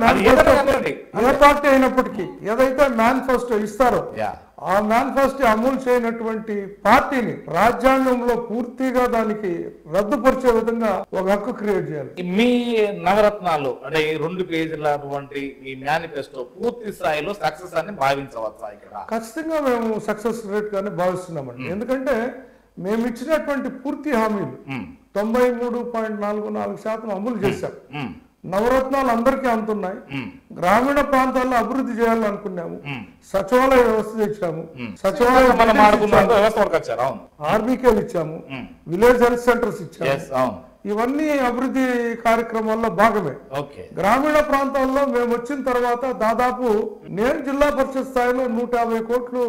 ఏ పార్టీ అయినప్పటికీ ఏదైతే మేనిఫెస్టో ఇస్తారో ఆ మేనిఫెస్టో అమలు చేయనటువంటి పార్టీని రాజ్యాంగంలో పూర్తిగా దానికి రద్దుపరిచే విధంగా ఒక హక్కు క్రియేట్ చేయాలి. మీ నవరత్నాలు అంటే ఈ రెండు పేజీల అటువంటి ఈ మేనిఫెస్టో పూర్తి స్థాయిలో సక్సెస్ అని భావించవచ్చా? ఇక్కడ ఖచ్చితంగా మేము సక్సెస్ రేట్ గానే భావిస్తున్నామండి. ఎందుకంటే మేము ఇచ్చినటువంటి పూర్తి హామీలు తొంభై మూడు పాయింట్ నాలుగు నాలుగు శాతం అమలు చేశాం. నవరత్నాలు అందరికీ అందుతున్నాయి. గ్రామీణ ప్రాంతాల్లో అభివృద్ధి చేయాలనుకున్నాము. సచివాలయ వ్యవస్థ తెచ్చాము, సచివాలయ ఆర్బీకేలు ఇచ్చాము, విలేజ్ హెల్త్ సెంటర్స్ ఇచ్చాము. ఇవన్నీ అభివృద్ధి కార్యక్రమాల్లో భాగమే. గ్రామీణ ప్రాంతాల్లో మేము వచ్చిన తర్వాత దాదాపు నేను జిల్లా పరిషత్ స్థాయిలో నూట యాభై కోట్లు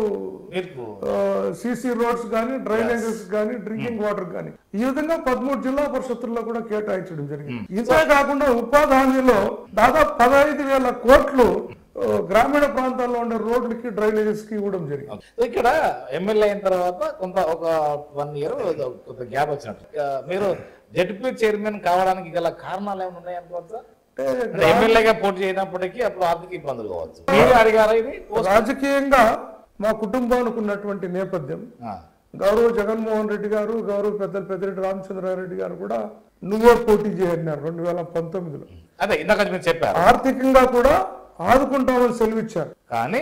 సిసి రోడ్స్ గానీ, డ్రైనేజెస్ గానీ, డ్రింకింగ్ వాటర్ గానీ ఈ విధంగా పదమూడు జిల్లా పరిషత్తుల్లో కూడా కేటాయించడం జరిగింది. ఇంతే కాకుండా ఉపాధి హామీలో దాదాపు పదహైదు వేల కోట్లు గ్రామీణ ప్రాంతాల్లో ఉండే రోడ్లకి, డ్రైనేజెస్ కి ఇవ్వడం జరిగింది. ఇక్కడ ఎమ్మెల్యే అయిన తర్వాత కొంత ఒక వన్ ఇయర్ కొంత గ్యాప్ వచ్చినట్టు మీరు జడ్పీ చైర్మన్ కావడానికి గల కారణాలు ఏమైనా ఉన్నాయి అనుకోవచ్చా? ఎమ్మెల్యేగా పోటీ చేయనప్పటికీ అప్పుడు ఆర్థిక ఇబ్బందులు కావచ్చు. మీరు అడిగారా ఇది? రాజకీయంగా మా కుటుంబానికి ఉన్నటువంటి నేపథ్యం గౌరవ జగన్మోహన్ రెడ్డి గారు, గౌరవ పెద్దలు పెద్దిరెడ్డి రామచంద్రారెడ్డి గారు కూడా నువ్వే పోటీ చేయన్నారు రెండు వేల పంతొమ్మిదిలో. అదే ఇందాక మీరు చెప్పారు. ఆర్థికంగా కూడా ఆదుకుంటామని సెలవిచ్చారు. కానీ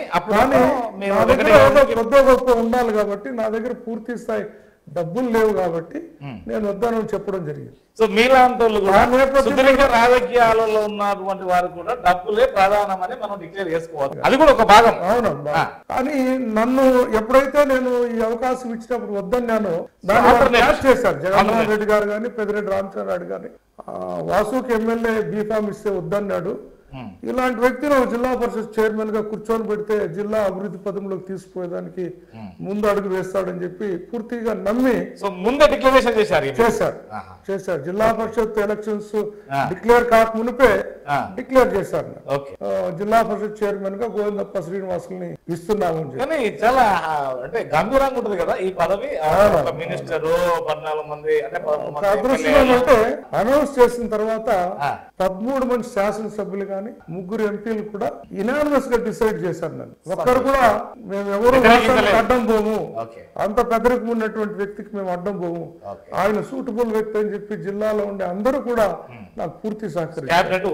కొద్ది గొప్ప ఉండాలి కాబట్టి నా దగ్గర పూర్తి స్థాయి డబ్బులు లేవు కాబట్టి నేను వద్దానని చెప్పడం జరిగింది. సో మీలాంటి వాళ్ళు కూడా సుదీర్ఘ రాజకీయాలలో ఉన్నటువంటి వారు కూడా డబ్బులే ప్రధానమని మనం డిక్లేర్ చేసుకోవాలి. అది కూడా ఒక భాగం. అవునమ్మా. కానీ నన్ను ఎప్పుడైతే నేను ఈ అవకాశం ఇచ్చినప్పుడు వద్దన్నానో దాన్ని చేశారు జగన్మోహన్ రెడ్డి గారు కానీ, పెద్దిరెడ్డి రామచంద్రారెడ్డి గాని. వాసుకి ఎమ్మెల్యే బీఫామ్ ఇస్తే వద్దన్నాడు. ఇలాంటి వ్యక్తిని జిల్లా పరిషత్ చైర్మన్ గా కూర్చొని పెడితే జిల్లా అభివృద్ధి పదంలోకి తీసుకుపోయేదానికి ముందు అడుగు వేస్తాడని చెప్పి పూర్తిగా నమ్మి ముందే డిక్లరేషన్ చేశారు చేశారు చేశారు జిల్లా పరిషత్ ఎలక్షన్స్ డిక్లేర్ కాక మునిపే డిక్లేర్ చేశారు. జిల్లా పరిషత్ చైర్మన్ గా గోవిందప్ప శ్రీనివాసుల్ని ఇస్తున్నాము అని. చాలా అంటే గంభీరంగా ఉంటుంది కదా ఈ పదవి. మినిస్టర్ పద్నాలుగు మంది అంటే అదృష్టం అంటే అనౌన్స్ చేసిన తర్వాత పదమూడు మంది శాసనసభ్యులు గాని, ముగ్గురు ఎంపీలు కూడా ఇనానిమస్ గా డిసైడ్ చేశారు. నన్ను ఒక్కరు కూడా మేము ఎవరు అడ్డం పోము, అంత పెద్దరికి ఉన్నటువంటి వ్యక్తికి మేము అడ్డం పోము, ఆయన సూటబుల్ వ్యక్తి అని చెప్పి జిల్లాలో ఉండే అందరూ కూడా నాకు పూర్తి సహకరించారు.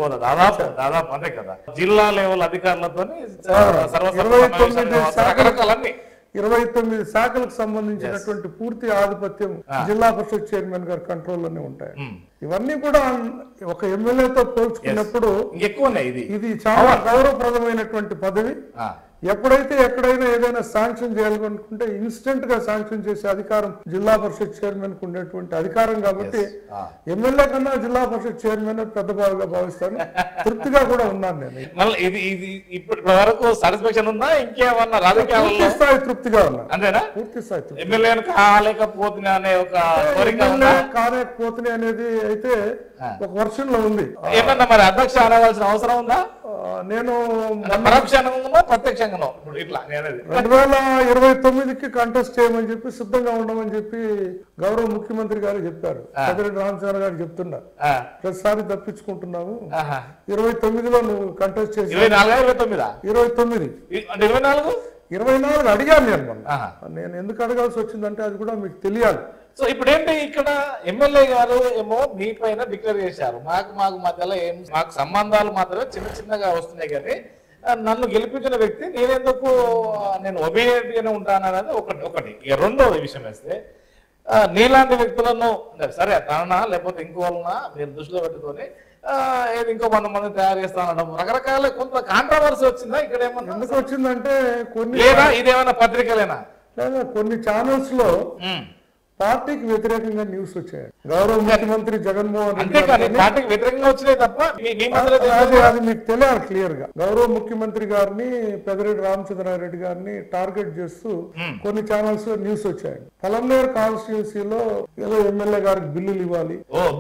జిల్లా లెవెల్ అధికారులతో ఇరవై తొమ్మిది శాఖలన్నీ ఇరవై తొమ్మిది శాఖలకు సంబంధించినటువంటి పూర్తి ఆధిపత్యం జిల్లా పరిషత్ చైర్మన్ గారి కంట్రోల్లోనే ఉంటాయి. ఇవన్నీ కూడా ఒక ఎమ్మెల్యేతో పోల్చుకున్నప్పుడు ఇది చాలా గౌరవప్రదమైనటువంటి పదవి. ఎప్పుడైతే ఎక్కడైనా ఏదైనా శాంక్షన్ చేయాలనుకుంటే ఇన్స్టెంట్ గా శాంక్షన్ చేసే అధికారం జిల్లా పరిషత్ చైర్మన్ కు ఉండేటువంటి అధికారం కాబట్టి ఎమ్మెల్యే కన్నా జిల్లా పరిషత్ చైర్మన్ పెద్ద బాగా భావిస్తాను. తృప్తిగా కూడా ఉన్నాను నేను. ఇప్పటి వరకు సాటిస్ఫాక్షన్ ఉందా? ఇంకేమన్నా రాజకీయ స్థాయి తృప్తిగా ఉన్నా? అంతేనా? పూర్తి స్థాయి ఎమ్మెల్యే కాలేకపోతున్నా అనే ఒక కాలేకపోతున్నాయి అనేది అయితే ఒక వర్షన్ లో ఉంది. ఏమన్నా మరి అధ్యక్ష అనవలసిన అవసరం ఉందా? నేను పరోక్షంగా ప్రత్యక్షంగా ఇట్లా రెండు వేల ఇరవై తొమ్మిదికి కంటెస్ట్ చేయమని చెప్పి సిద్ధంగా ఉండమని చెప్పి గౌరవ ముఖ్యమంత్రి గారు చెప్పారు. పెద్దిరెడ్డి రామచంద్ర గారు చెప్తున్నారు ప్రతిసారి తప్పించుకుంటున్నావు, ఇరవై తొమ్మిదిలో నువ్వు కంటెస్ట్ చేసి ఇరవై నాలుగు ఇరవై తొమ్మిది ఇరవై తొమ్మిది ఇరవై నాలుగు ఇరవై నాలుగు అడిగాను నేను మొన్న. నేను ఎందుకు అడగాల్సి వచ్చిందంటే అది కూడా మీకు తెలియాలి. సో ఇప్పుడు ఏంటి ఇక్కడ ఎమ్మెల్యే గారు ఏమో మీ పైన డిక్లేర్ చేశారు, మాకు మాకు మధ్యలో ఏం మాకు సంబంధాలు మాత్రమే చిన్న చిన్నగా వస్తున్నాయి కానీ నన్ను గెలిపించిన వ్యక్తి నేనెందుకు నేను ఒబీడియంట్ గానే ఉంటాను అనేది ఒకటి ఒకటి ఇక రెండోది విషయం వేస్తే నీలాంటి వ్యక్తులను సరే తననా లేకపోతే ఇంకోళ్ళనా మీరు దృష్టిలో పెట్టుకొని ఏది ఇంకో వంద మంది తయారు చేస్తానడం రకరకాల కొంత కాంట్రవర్సీ వచ్చిందా ఇక్కడ? ఏమన్నా ఎందుకు వచ్చిందంటే కొన్ని లేదా ఇదేమన్నా పత్రికలేనా లేదా కొన్ని ఛానల్స్ లో పార్టీకి వ్యతిరేకంగా న్యూస్ వచ్చాయి. గౌరవ ముఖ్యమంత్రి జగన్మోహన్ రెడ్డి పార్టీకి వ్యతిరేకంగా వచ్చినాయి తప్ప అది మీకు తెలియాలి క్లియర్ గా. గౌరవ ముఖ్యమంత్రి గారిని పెద్దిరెడ్డి రామచంద్రారెడ్డి గారిని టార్గెట్ చేస్తూ కొన్ని ఛానల్స్ లో న్యూస్ వచ్చాయి. పలంనేరు కాన్స్టిట్యూన్సీలో ఏదో ఎమ్మెల్యే గారికి బిల్లులు ఇవ్వాలి,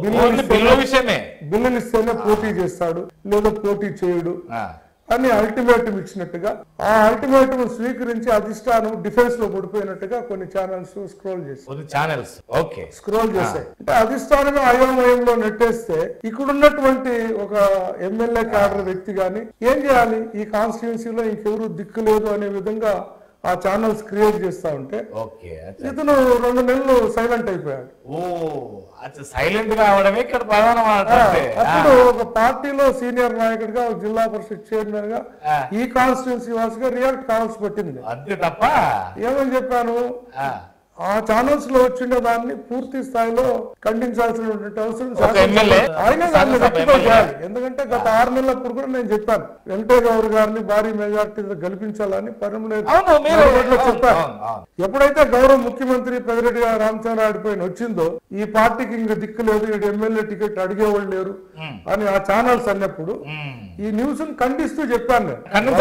బిల్లులు ఇస్తేనే పోటీ చేస్తాడు లేదా పోటీ చేయడు అని అల్టిమేటం ఇచ్చినట్టుగా ఆ అల్టిమేటం స్వీకరించి అధిష్టానం డిఫెన్స్ లో పడిపోయినట్టుగా కొన్ని ఛానల్స్ స్క్రోల్ చేశాయి ఛానల్స్ ఓకే స్క్రోల్ చేశాయి. అంటే అధిష్టానమే అయోమయంలో నెట్టేస్తే ఇక్కడున్నటువంటి ఒక ఎమ్మెల్యే క్యాడర్ వ్యక్తి గాని ఏం చేయాలి, ఈ కాన్స్టిట్యున్సీలో ఇంకెవరు దిక్కు లేదు అనే విధంగా ఆ ఛానల్స్ క్రియేట్ చేస్తా ఉంటే ఇతను రెండు నెలలు సైలెంట్ అయిపోయాడు. ఓ సైలెంట్ గా అవడమే ఇక్కడ ప్రధానం. అప్పుడు ఒక పార్టీలో సీనియర్ నాయకుడిగా జిల్లా పరిషత్ చైర్మన్ గా ఈ కాన్స్టిట్యున్సీ వాసిగా రియాక్ట్ కావాల్సి పట్టింది. అంతే తప్ప ఏమని చెప్పాను, ఆ ఛానల్స్ లో వచ్చిన దాన్ని పూర్తి స్థాయిలో ఖండించాల్సినటువంటి అవసరం ఆయన దాన్ని రెక్టిఫై చేయాలి. ఎందుకంటే గత ఆరు నెలలప్పుడు కూడా నేను చెప్పాను వెంకటే గౌడ్ గారిని భారీ మెజార్టీతో గెలిపించాలని పరిణామంలో చెప్పాను. ఎప్పుడైతే గౌరవ ముఖ్యమంత్రి పెద్దిరెడ్డి రామచంద్రారెడ్డి పైన వచ్చిందో ఈ పార్టీకి ఇంకా దిక్కు లేదు, ఈ ఎమ్మెల్యే టికెట్ అడిగేవాళ్ళు లేరు అని ఆ ఛానల్స్ అన్నప్పుడు ఈ న్యూస్ ఖండిస్తూ చెప్పాను నేను.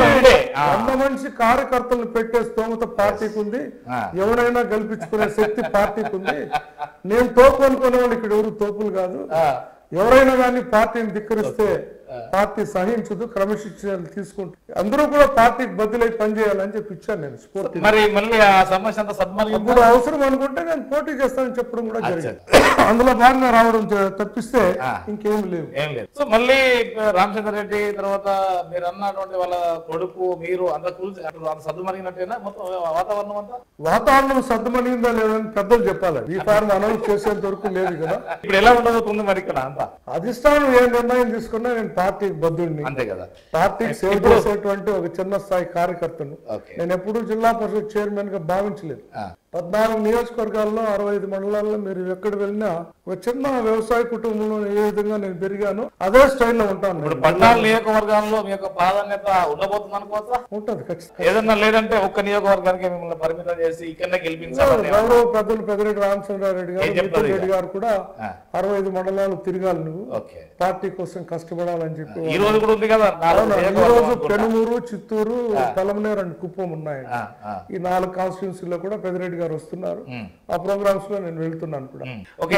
వంద మనిషి కార్యకర్తలను పెట్టే స్తోమత పార్టీకి ఉంది, ఎవరైనా గెలిపించుకునే శక్తి పార్టీకి ఉంది. నేను తోపు అనుకునే వాళ్ళు ఇక్కడ ఎవరు తోపులు కాదు, ఎవరైనా కానీ పార్టీని ధిక్కరిస్తే పార్టీ సహించదు, క్రమశిక్షణలు తీసుకుంటుంది, అందరూ కూడా పార్టీకి బదిలై పనిచేయాలని చెప్పి ఇచ్చాను నేను స్ఫూర్తి. మరి మళ్ళీ ఆ సమస్య అంతా సద్మని ఇప్పుడు అవసరం అనుకుంటే నేను పోటీ చేస్తానని చెప్పడం కూడా జరిగింది. అందులో భాగంగా రావడం తప్పిస్తే ఇంకేం లేవు ఏం లేదు. సో మళ్ళీ రామచంద్ర రెడ్డి తర్వాత మీరు అన్నటువంటి వాళ్ళ కొడుకు మీరు అంత కూల్చి అంత సద్దుమరిగినట్టేనా మొత్తం వాతావరణం అంతా? వాతావరణం సద్దుమరిగిందా లేదని పెద్దలు చెప్పాలి. ఈ ఫార్మ్ అనౌన్స్ చేసేంత వరకు లేదు కదా. ఇప్పుడు ఎలా ఉండబోతుంది మరి ఇక్కడ అంతా? అధిష్టానం ఏ నిర్ణయం తీసుకున్నా నేను పార్టీకి బద్దుడిని, అంతే కదా, పార్టీకి సేవ చేసేటువంటి ఒక చిన్న స్థాయి కార్యకర్తను. నేను ఎప్పుడు జిల్లా పరిషత్ చైర్మన్ గా భావించలేదు. పద్నాలుగు నియోజకవర్గాల్లో అరవై ఐదు మండలాల్లో మీరు ఎక్కడ వెళ్ళినా ఒక చిన్న వ్యవసాయ కుటుంబంలో ఏ విధంగా నేను పెరిగాను అదే స్టైల్లో ఉంటాను. పద్నాలుగు నియోజకవర్గాల్లో మీ యొక్క ప్రాధాన్యత ఉండబోతుంది అనుకోవచ్చా? ఉంటది ఖచ్చితంగా. ఏదన్నా లేదంటే ఒక్క నియోజకవర్గానికి మిమ్మల్ని పరిమితం చేసి ఇక్కడనే గెలిపించాలి. గౌరవ పెద్దలు పెద్దిరెడ్డి రామచంద్రారెడ్డి గారు మిథున్ రెడ్డి గారు కూడా అరవై ఐదు మండలాలు తిరగాలి, నువ్వు పార్టీ కోసం కష్టపడాలని చెప్పి. ఈ రోజు కూడా ఉంది కదా, ఈ రోజు పెనుమూరు, చిత్తూరు, పలమనేరు అండ్ కుప్పం ఉన్నాయి. ఈ నాలుగు కాన్స్టిట్యున్సీలో కూడా పెద్దిరెడ్డి గారు వస్తున్నారు. ఆ ప్రోగ్రామ్స్ లో నేను వెళ్తున్నాను కూడా.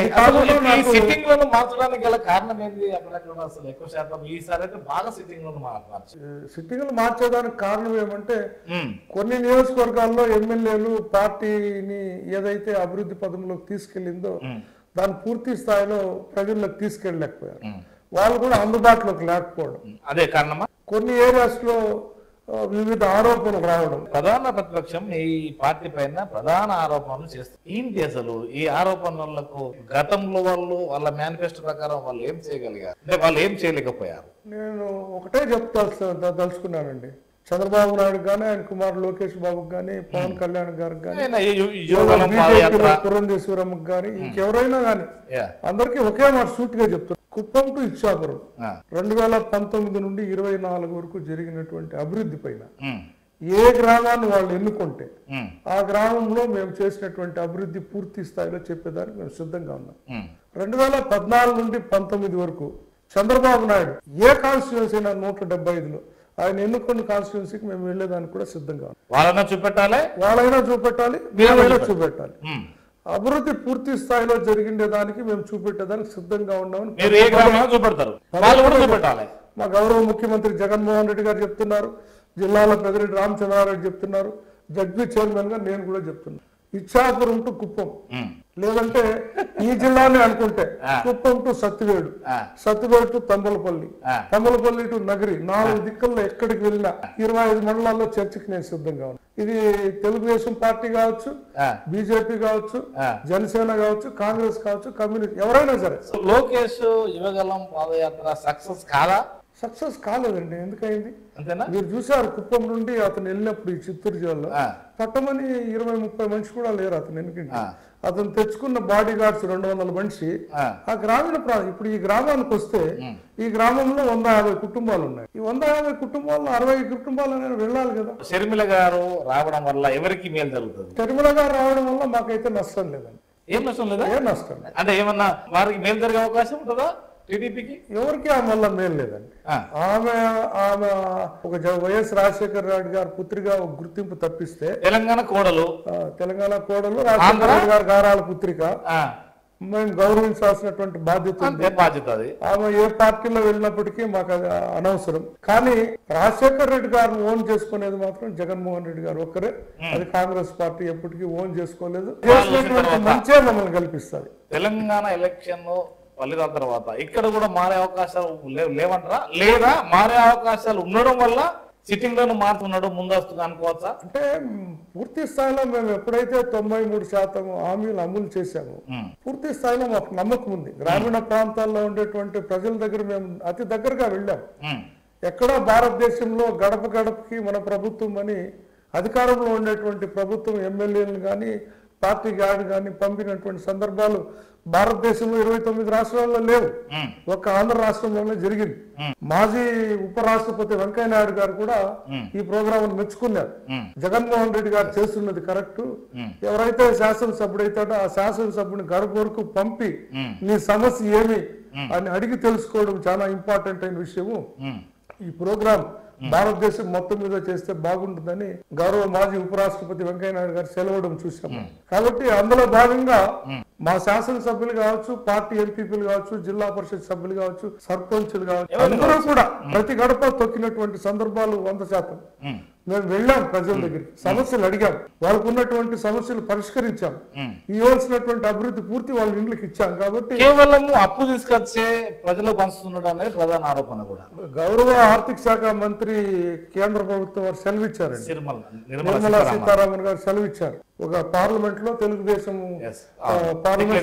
సిట్టింగ్ లను మార్చడానికి గల కారణం ఏంటి? అక్కడ అసలు ఎక్కువ శాతం ఈసారి అయితే బాగా సిట్టింగ్ లను మార్చారు. సిట్టింగ్ లు మార్చేదానికి కారణం ఏమంటే కొన్ని నియోజకవర్గాల్లో ఎమ్మెల్యేలు పార్టీని ఏదైతే అభివృద్ధి పదంలోకి తీసుకెళ్లిందో దాన్ని పూర్తి స్థాయిలో ప్రజల్లోకి తీసుకెళ్ళలేకపోయారు. వాళ్ళు కూడా అందుబాటులోకి లేకపోవడం అదే కారణమా? కొన్ని ఏరియాస్ లో వివిధ ఆరోపణలు రావడం. ప్రధాన ప్రతిపక్షం ఈ పార్టీ పైన ప్రధాన ఆరోపణలు చేస్తారు. ఏంటి అసలు ఈ ఆరోపణలకు? గతంలో వాళ్ళు వాళ్ళ మేనిఫెస్టో ప్రకారం వాళ్ళు ఏం చేయగలిగారు, అంటే వాళ్ళు ఏం చేయలేకపోయారు? నేను ఒకటే చెప్తా దలుచుకున్నానండి. చంద్రబాబు నాయుడు కానీ ఆయన కుమార్ లోకేష్ బాబుకి కానీ పవన్ కళ్యాణ్ గారికి కానీ పురంధేశ్వరమ్మకి కానీ ఇంకెవరైనా కానీ అందరికీ ఒకే మాట సూట్ గా చెప్తారు. కుప్పం టు ఇచ్చాపురం రెండు వేల పంతొమ్మిది నుండి ఇరవై నాలుగు వరకు జరిగినటువంటి అభివృద్ధి పైన ఏ గ్రామాన్ని వాళ్ళు ఎన్నుకుంటే ఆ గ్రామంలో మేము చేసినటువంటి అభివృద్ధి పూర్తి స్థాయిలో చెప్పేదానికి మేము సిద్ధంగా ఉన్నాం. రెండు వేల పద్నాలుగు నుండి పంతొమ్మిది వరకు చంద్రబాబు నాయుడు ఏ కాన్స్టిట్యున్సీ అయినా నూట డెబ్బై ఐదులో ఆయన ఎన్నుకున్న కాన్స్టిట్యున్సీకి మేము వెళ్లేదానికి కూడా సిద్ధంగా ఉన్నాం. వాళ్ళైనా చూపెట్టాలి, వాళ్ళైనా చూపెట్టాలి, మేమైనా చూపెట్టాలి. అభివృద్ధి పూర్తి స్థాయిలో జరిగిండే దానికి మేము చూపెట్టేదానికి సిద్ధంగా ఉన్నామని మీరు ఏ గ్రామంలో చూపెడతారు వాళ్ళు కూడా చూపెట్టాలి. మా గౌరవ ముఖ్యమంత్రి జగన్మోహన్ రెడ్డి గారు చెప్తున్నారు, జిల్లాల పెద్దిరెడ్డి రామచంద్రారెడ్డి చెప్తున్నారు, జడ్పీ చైర్మన్ గా నేను కూడా చెప్తున్నాను. ఇచ్చాపురం టు కుప్పం, లేదంటే ఈ జిల్లాని అనుకుంటే Kuppam to Satyavedu, Satyavedu to Thamballapalle, Thamballapalle to Nagari, నాలుగు దిక్కుల్లో ఎక్కడికి వెళ్ళినా ఇరవై ఐదు మండలాల్లో చర్చకి నేను సిద్ధంగా ఉన్నాను. ఇది తెలుగుదేశం పార్టీ కావచ్చు, బీజేపీ కావచ్చు, జనసేన కావచ్చు, కాంగ్రెస్ కావచ్చు, కమ్యూనిస్ట్ ఎవరైనా సరే. లోకేష్ యువగలం పాదయాత్ర సక్సెస్ కాదా? సక్సెస్ కాలేదండి. ఎందుకైంది అంతేనా? మీరు చూసారు కుప్పం నుండి అతను వెళ్ళినప్పుడు ఈ చిత్తూరు జిల్లాలో పట్టమని ఇరవై ముప్పై మనిషి కూడా లేరు అతను వెనుకంటే. అతను తెచ్చుకున్న బాడీ గార్డ్స్ రెండు వందల మనిషి ఆ గ్రామీణ ప్రాంతం. ఇప్పుడు ఈ గ్రామానికి వస్తే ఈ గ్రామంలో వంద యాభై కుటుంబాలు ఉన్నాయి. ఈ వంద యాభై కుటుంబాల్లో అరవై కుటుంబాలు అనేది వెళ్ళాలి కదా. షర్మిల గారు రావడం వల్ల ఎవరికి మేలు జరుగుతుంది? షర్మిల గారు రావడం వల్ల మాకైతే నష్టం లేదండి. ఏం నష్టం లేదా? ఏం నష్టం అంటే ఏమన్నా వారికి మేలు జరిగే అవకాశం ఉంటుందా? టీడీపీకి ఎవరికి ఆమె వల్ల మేలు లేదండి. ఆమె ఆమె ఒక వైఎస్ రాజశేఖర రెడ్డి గారి పుత్రిగా ఒక గుర్తింపు తప్పిస్తే తెలంగాణ కోడలు తెలంగాణ కోడలు రాజశేఖర రెడ్డి గారి గారాల పుత్రిక మేము గౌరవించాల్సినటువంటి బాధ్యత ఉంది. బాధ్యత అది. ఆమె ఏ పార్టీలో వెళ్ళినప్పటికీ మాకు అది అనవసరం. కానీ రాజశేఖర రెడ్డి గారిని ఓన్ చేసుకునేది మాత్రం జగన్మోహన్ రెడ్డి గారు ఒక్కరే. అది కాంగ్రెస్ పార్టీ ఎప్పటికీ ఓన్ చేసుకోలేదు. మంచే మమ్మల్ని కల్పిస్తుంది. తెలంగాణ ఎలక్షన్ ఫలితాల తర్వాత ఇక్కడ కూడా మారే అవకాశాలు లేవంటారా? లేదా మారే అవకాశాలు ఉండడం వల్ల సిట్టింగ్ లను మారుతున్నాడు ముందస్తుగా అనుకోవచ్చా? అంటే పూర్తి స్థాయిలో మేము ఎప్పుడైతే తొంభై మూడు శాతం హామీలు అమలు చేశాము, పూర్తి స్థాయిలో మాకు నమ్మకం ఉంది. గ్రామీణ ప్రాంతాల్లో ఉండేటువంటి ప్రజల దగ్గర మేము అతి దగ్గరగా వెళ్ళాం. ఎక్కడో భారతదేశంలో గడప గడపకి మన ప్రభుత్వం అని అధికారంలో ఉండేటువంటి ప్రభుత్వం ఎమ్మెల్యేలు కానీ పార్టీ గాడి కానీ పంపినటువంటి సందర్భాలు భారతదేశంలో ఇరవై తొమ్మిది రాష్ట్రాల్లో లేవు. ఒక్క ఆంధ్ర రాష్ట్రంలోనే జరిగింది. మాజీ ఉపరాష్ట్రపతి వెంకయ్య నాయుడు గారు కూడా ఈ ప్రోగ్రాం మెచ్చుకున్నారు. జగన్మోహన్ రెడ్డి గారు చేస్తున్నది కరెక్ట్. ఎవరైతే శాసనసభ్యుడు అవుతాడో ఆ శాసనసభ్యుని గడప వరకు పంపి నీ సమస్య ఏమి అని అడిగి తెలుసుకోవడం చాలా ఇంపార్టెంట్ అయిన విషయము. ఈ ప్రోగ్రాం భారతదేశం మొత్తం మీద చేస్తే బాగుంటుందని గౌరవ మాజీ ఉపరాష్ట్రపతి వెంకయ్య నాయుడు గారు సెలవడం చూసాము. కాబట్టి అందులో భాగంగా మా శాసనసభ్యులు కావచ్చు, పార్టీ ఎంపీపీలు కావచ్చు, జిల్లా పరిషత్ సభ్యులు కావచ్చు, సర్పంచులు కావచ్చు, అందరూ కూడా ప్రతి గడప తొక్కినటువంటి సందర్భాలు వంద శాతం. మేము వెళ్ళాం ప్రజల దగ్గరికి, సమస్యలు అడిగాం, వాళ్ళకు ఉన్నటువంటి సమస్యలు పరిష్కరించాం, ఇవ్వాల్సినటువంటి అభివృద్ధి పూర్తి వాళ్ళ ఇంట్లోకి ఇచ్చాం. కాబట్టి కేవలం అప్పు తీసుకొచ్చే ప్రజలు పంచుతున్నాడు అనేది ప్రధాన ఆరోపణ కూడా. గౌరవ ఆర్థిక శాఖ మంత్రి కేంద్ర ప్రభుత్వం వారు సెలవిచ్చారండి. నిర్మలా సీతారామన్ గారు సెలవిచ్చారు. ఒక పార్లమెంట్ లో తెలుగుదేశం పార్లమెంట్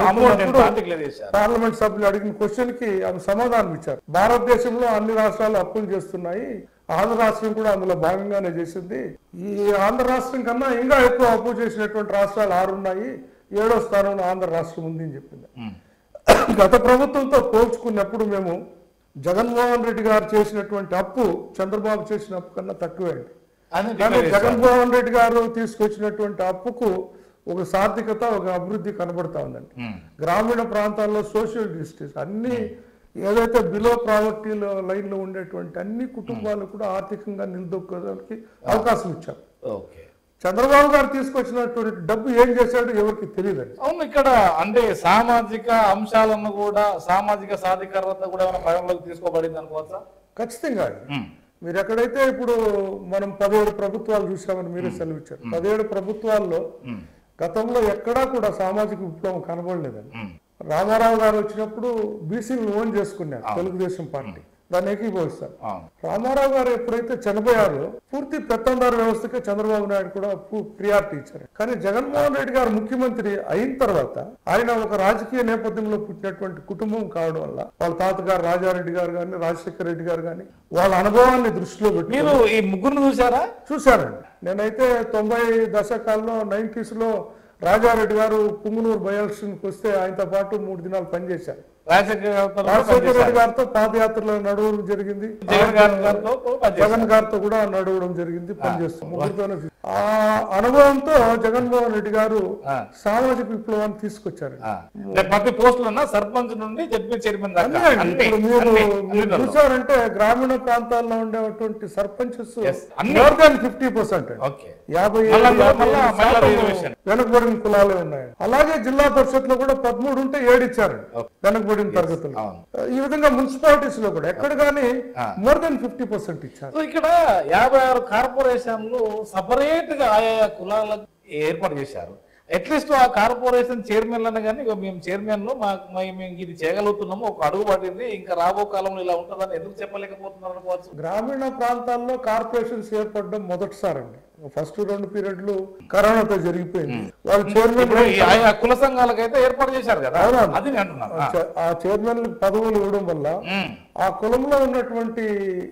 పార్లమెంట్ సభ్యులు అడిగిన క్వశ్చన్ కి ఆమె సమాధానం ఇచ్చారు. భారతదేశంలో అన్ని రాష్ట్రాలు అప్పులు చేస్తున్నాయి, ఆంధ్ర రాష్ట్రం కూడా అందులో భాగంగానే చేసింది. ఈ ఆంధ్ర రాష్ట్రం కన్నా ఇంకా ఎక్కువ అప్పు చేసినటువంటి రాష్ట్రాలు ఆరు ఉన్నాయి, ఏడో స్థానంలో ఆంధ్ర రాష్ట్రం ఉంది అని చెప్పింది. గత ప్రభుత్వంతో పోల్చుకున్నప్పుడు మేము జగన్మోహన్ రెడ్డి గారు చేసినటువంటి అప్పు చంద్రబాబు చేసిన అప్పు కన్నా తక్కువే అండి. కానీ జగన్మోహన్ రెడ్డి గారు తీసుకొచ్చినటువంటి అప్పుకు ఒక సార్థకత, ఒక అభివృద్ధి కనబడతా ఉందండి. గ్రామీణ ప్రాంతాల్లో సోషల్ జస్టిస్ అన్ని ఏదైతే బిలో ప్రావర్టీ లైన్ లో ఉండేటువంటి అన్ని కుటుంబాలు కూడా ఆర్థికంగా నిలదొక్కడానికి అవకాశం ఇచ్చారు. చంద్రబాబు గారు తీసుకొచ్చినటువంటి డబ్బు ఏం చేశాడో ఎవరికి తెలియదండి. అవును, ఇక్కడ అంటే సామాజిక అంశాలను కూడా, సామాజిక సాధికారత కూడా పరిగణలోకి తీసుకోబడింది అనుకోవచ్చా? ఖచ్చితంగా. మీరు ఎక్కడైతే ఇప్పుడు మనం పదిహేడు ప్రభుత్వాలు చూసామని మీరే సెలవిచ్చారు. పదిహేడు ప్రభుత్వాల్లో గతంలో ఎక్కడా కూడా సామాజిక విప్లవం కనబడలేదండి. రామారావు గారు వచ్చినప్పుడు బీసీలు ఓన్ చేసుకున్నారు తెలుగుదేశం పార్టీ, దాన్ని ఏకీభవిస్తారు. రామారావు గారు ఎప్పుడైతే చనిపోయారో పూర్తి పెత్తందారు వ్యవస్థకే చంద్రబాబు నాయుడు కూడా ప్రియారిటీ ఇచ్చారు. కానీ జగన్మోహన్ రెడ్డి గారు ముఖ్యమంత్రి అయిన తర్వాత ఆయన ఒక రాజకీయ నేపథ్యంలో పుట్టినటువంటి కుటుంబం కావడం వల్ల వాళ్ళ తాతగారు రాజారెడ్డి గారు కానీ, రాజశేఖర రెడ్డి గారు కానీ వాళ్ళ అనుభవాన్ని దృష్టిలో పెట్టి మీరు ఈ ముగ్గురు చూసారా? చూశానండి. నేనైతే తొంభై దశకాల్లో నైన్టీస్ లో రాజారెడ్డి గారు పుంగునూరు బై ఎలక్షన్కి వస్తే ఆయనతో పాటు మూడు దినాలు పనిచేశారు. రాజశేఖర రెడ్డి గారితో పాదయాత్రలో నడవడం జరిగింది, జగన్ గారితో కూడా నడవడం జరిగింది, పనిచేస్తాం ముగ్గురితోనే. ఆ అనుభవంతో జగన్మోహన్ రెడ్డి గారు సామాజిక విప్లవాన్ని తీసుకొచ్చారు. ప్రతి పోస్టులో సర్పంచ్ నుండి జడ్పీ చైర్మన్ దాకా మీరు మీరు చూసారంటే గ్రామీణ ప్రాంతాల్లో ఉండేటువంటి sarpanches more than fifty percent యాభై వెనకబడిన కులాలే ఉన్నాయి. అలాగే జిల్లా పరిషత్ లో కూడా పదమూడు ఉంటే ఏడు ఇచ్చారు వెనకబడిన తరగతులు. ఈ విధంగా మున్సిపాలిటీస్ లో కూడా ఎక్కడ కానీ మోర్ దాన్ ఫిఫ్టీ పర్సెంట్ ఇచ్చారు. ఇక్కడ యాభై ఆరు కార్పొరేషన్లు సపరేట్ గా ఆయా కులాలకు ఏర్పాటు చేశారు. అట్లీస్ట్ ఆ కార్పొరేషన్ చైర్మన్లను కానీ మేము చైర్మన్లు మేము ఇది చేయగలుగుతున్నాము, ఒక అడుగు పడింది, ఇంకా రాబో కాలంలో ఇలా ఉంటుందని ఎందుకు చెప్పలేకపోతున్నారు అనుకోవచ్చు. గ్రామీణ ప్రాంతాల్లో కార్పొరేషన్స్ ఏర్పడడం మొదటిసారి అండి. ఫస్ట్ రెండు పీరియడ్లు కరోనాతో జరిగిపోయింది. వాళ్ళు చైర్మన్ కుల సంఘాలకైతే ఏర్పాటు చేశారు కదా, అది ఆ చైర్మన్ పదవులు ఇవ్వడం వల్ల ఆ కులంలో ఉన్నటువంటి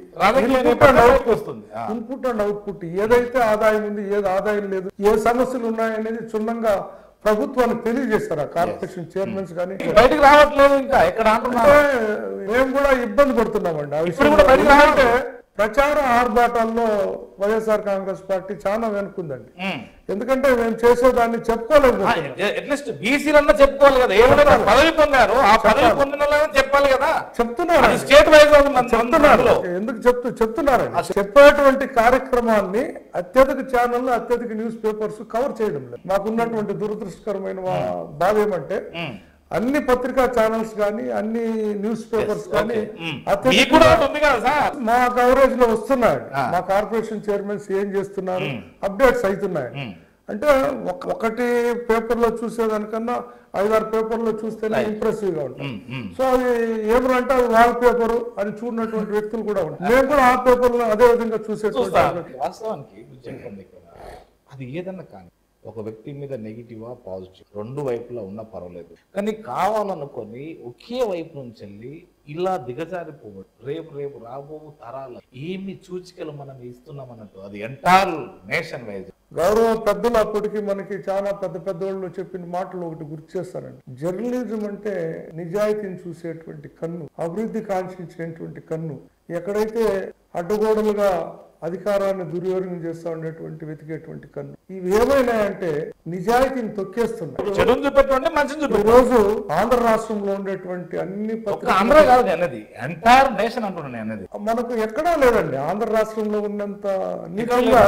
ఇన్పుట్ అండ్ అవుట్పుట్ ఏదైతే ఆదాయం ఉంది, ఏది ఆదాయం లేదు, ఏ సమస్యలు ఉన్నాయనేది క్షుణ్ణంగా ప్రభుత్వానికి తెలియజేస్తారు ఆ కార్పొరేషన్ చైర్మన్స్ కానీ. బయటకు రావట్లేదు, ఇంకా ఎక్కడ మేము కూడా ఇబ్బంది పడుతున్నామండి ఆ విషయం. ప్రచార ఆర్భాటాల్లో వైఎస్ఆర్ కాంగ్రెస్ పార్టీ చాలా వెనుకుందండి. ఎందుకంటే మేము చేసేదాన్ని చెప్పుకోలేదు. అట్లీస్ట్ బీసీలన్నా చెప్పుకోవాలి కదా, ఏమైనా పదవి పొందారు ఆ పదవి పొందిన చెప్పాలి కదా. చెప్తున్నారు స్టేట్ వైజ్ చెప్తున్నారు. ఎందుకు చెప్తూ చెప్తున్నారు చెప్పేటువంటి కార్యక్రమాన్ని అత్యధిక ఛానల్ అత్యధిక న్యూస్ పేపర్స్ కవర్ చేయడం లేదు. మాకున్నటువంటి దురదృష్టకరమైన బాధ ఏమంటే అన్ని పత్రికా ఛానల్స్ కానీ అన్ని న్యూస్ పేపర్స్ కానీ మా కవరేజ్ లో వస్తున్నాయి. మా కార్పొరేషన్ చైర్మన్స్ ఏం చేస్తున్నారు అప్డేట్స్ అవుతున్నాయి. అంటే ఒకటి పేపర్ లో చూసేదానికన్నా ఐదారు పేపర్లో చూస్తేనే ఇంప్రెసివ్ గా ఉంటాయి. సో అది ఏమంటే అది వాల్ పేపర్ అని చూడనటువంటి వ్యక్తులు కూడా ఉంటారు. మేము కూడా ఆ పేపర్ లో అదే విధంగా చూసేటువంటి వాస్తవానికి అది ఏదన్నా కానీ ఒక వ్యక్తి మీద నెగిటివా పాజిటివ్ రెండు వైపులా ఉన్నా పర్వాలేదు, కానీ కావాలనుకొని ఒకే వైపు నుంచి వెళ్ళి ఇలా దిగజారిపోవడం రేపు రేపు రాబో తరాలు ఏమి సూచికలు మనం ఇస్తున్నాం అన్నట్టు అది ఎంటైర్ నేషన్ వైజ్. గౌరవ పెద్దలు అప్పటికి మనకి చాలా పెద్ద పెద్ద వాళ్ళు చెప్పిన మాటలు ఒకటి గుర్తు చేస్తారండి. జర్నలిజం అంటే నిజాయితీని చూసేటువంటి కన్ను, అభివృద్ధి కాంక్షించేటువంటి కన్ను. ఎక్కడైతే అడ్డగోడలుగా అధికారాన్ని దుర్వినియోగం చేస్తా ఉండేటువంటి వెతికేటువంటి కన్ను. ఇవి ఏమైనాయంటే నిజాయితీని తొక్కేస్తున్నాయి. ఈ రోజు ఆంధ్ర రాష్ట్రంలో ఉండేటువంటి అన్ని మనకు ఎక్కడా లేదండి. ఆంధ్ర రాష్ట్రంలో ఉన్నంత నీకంగా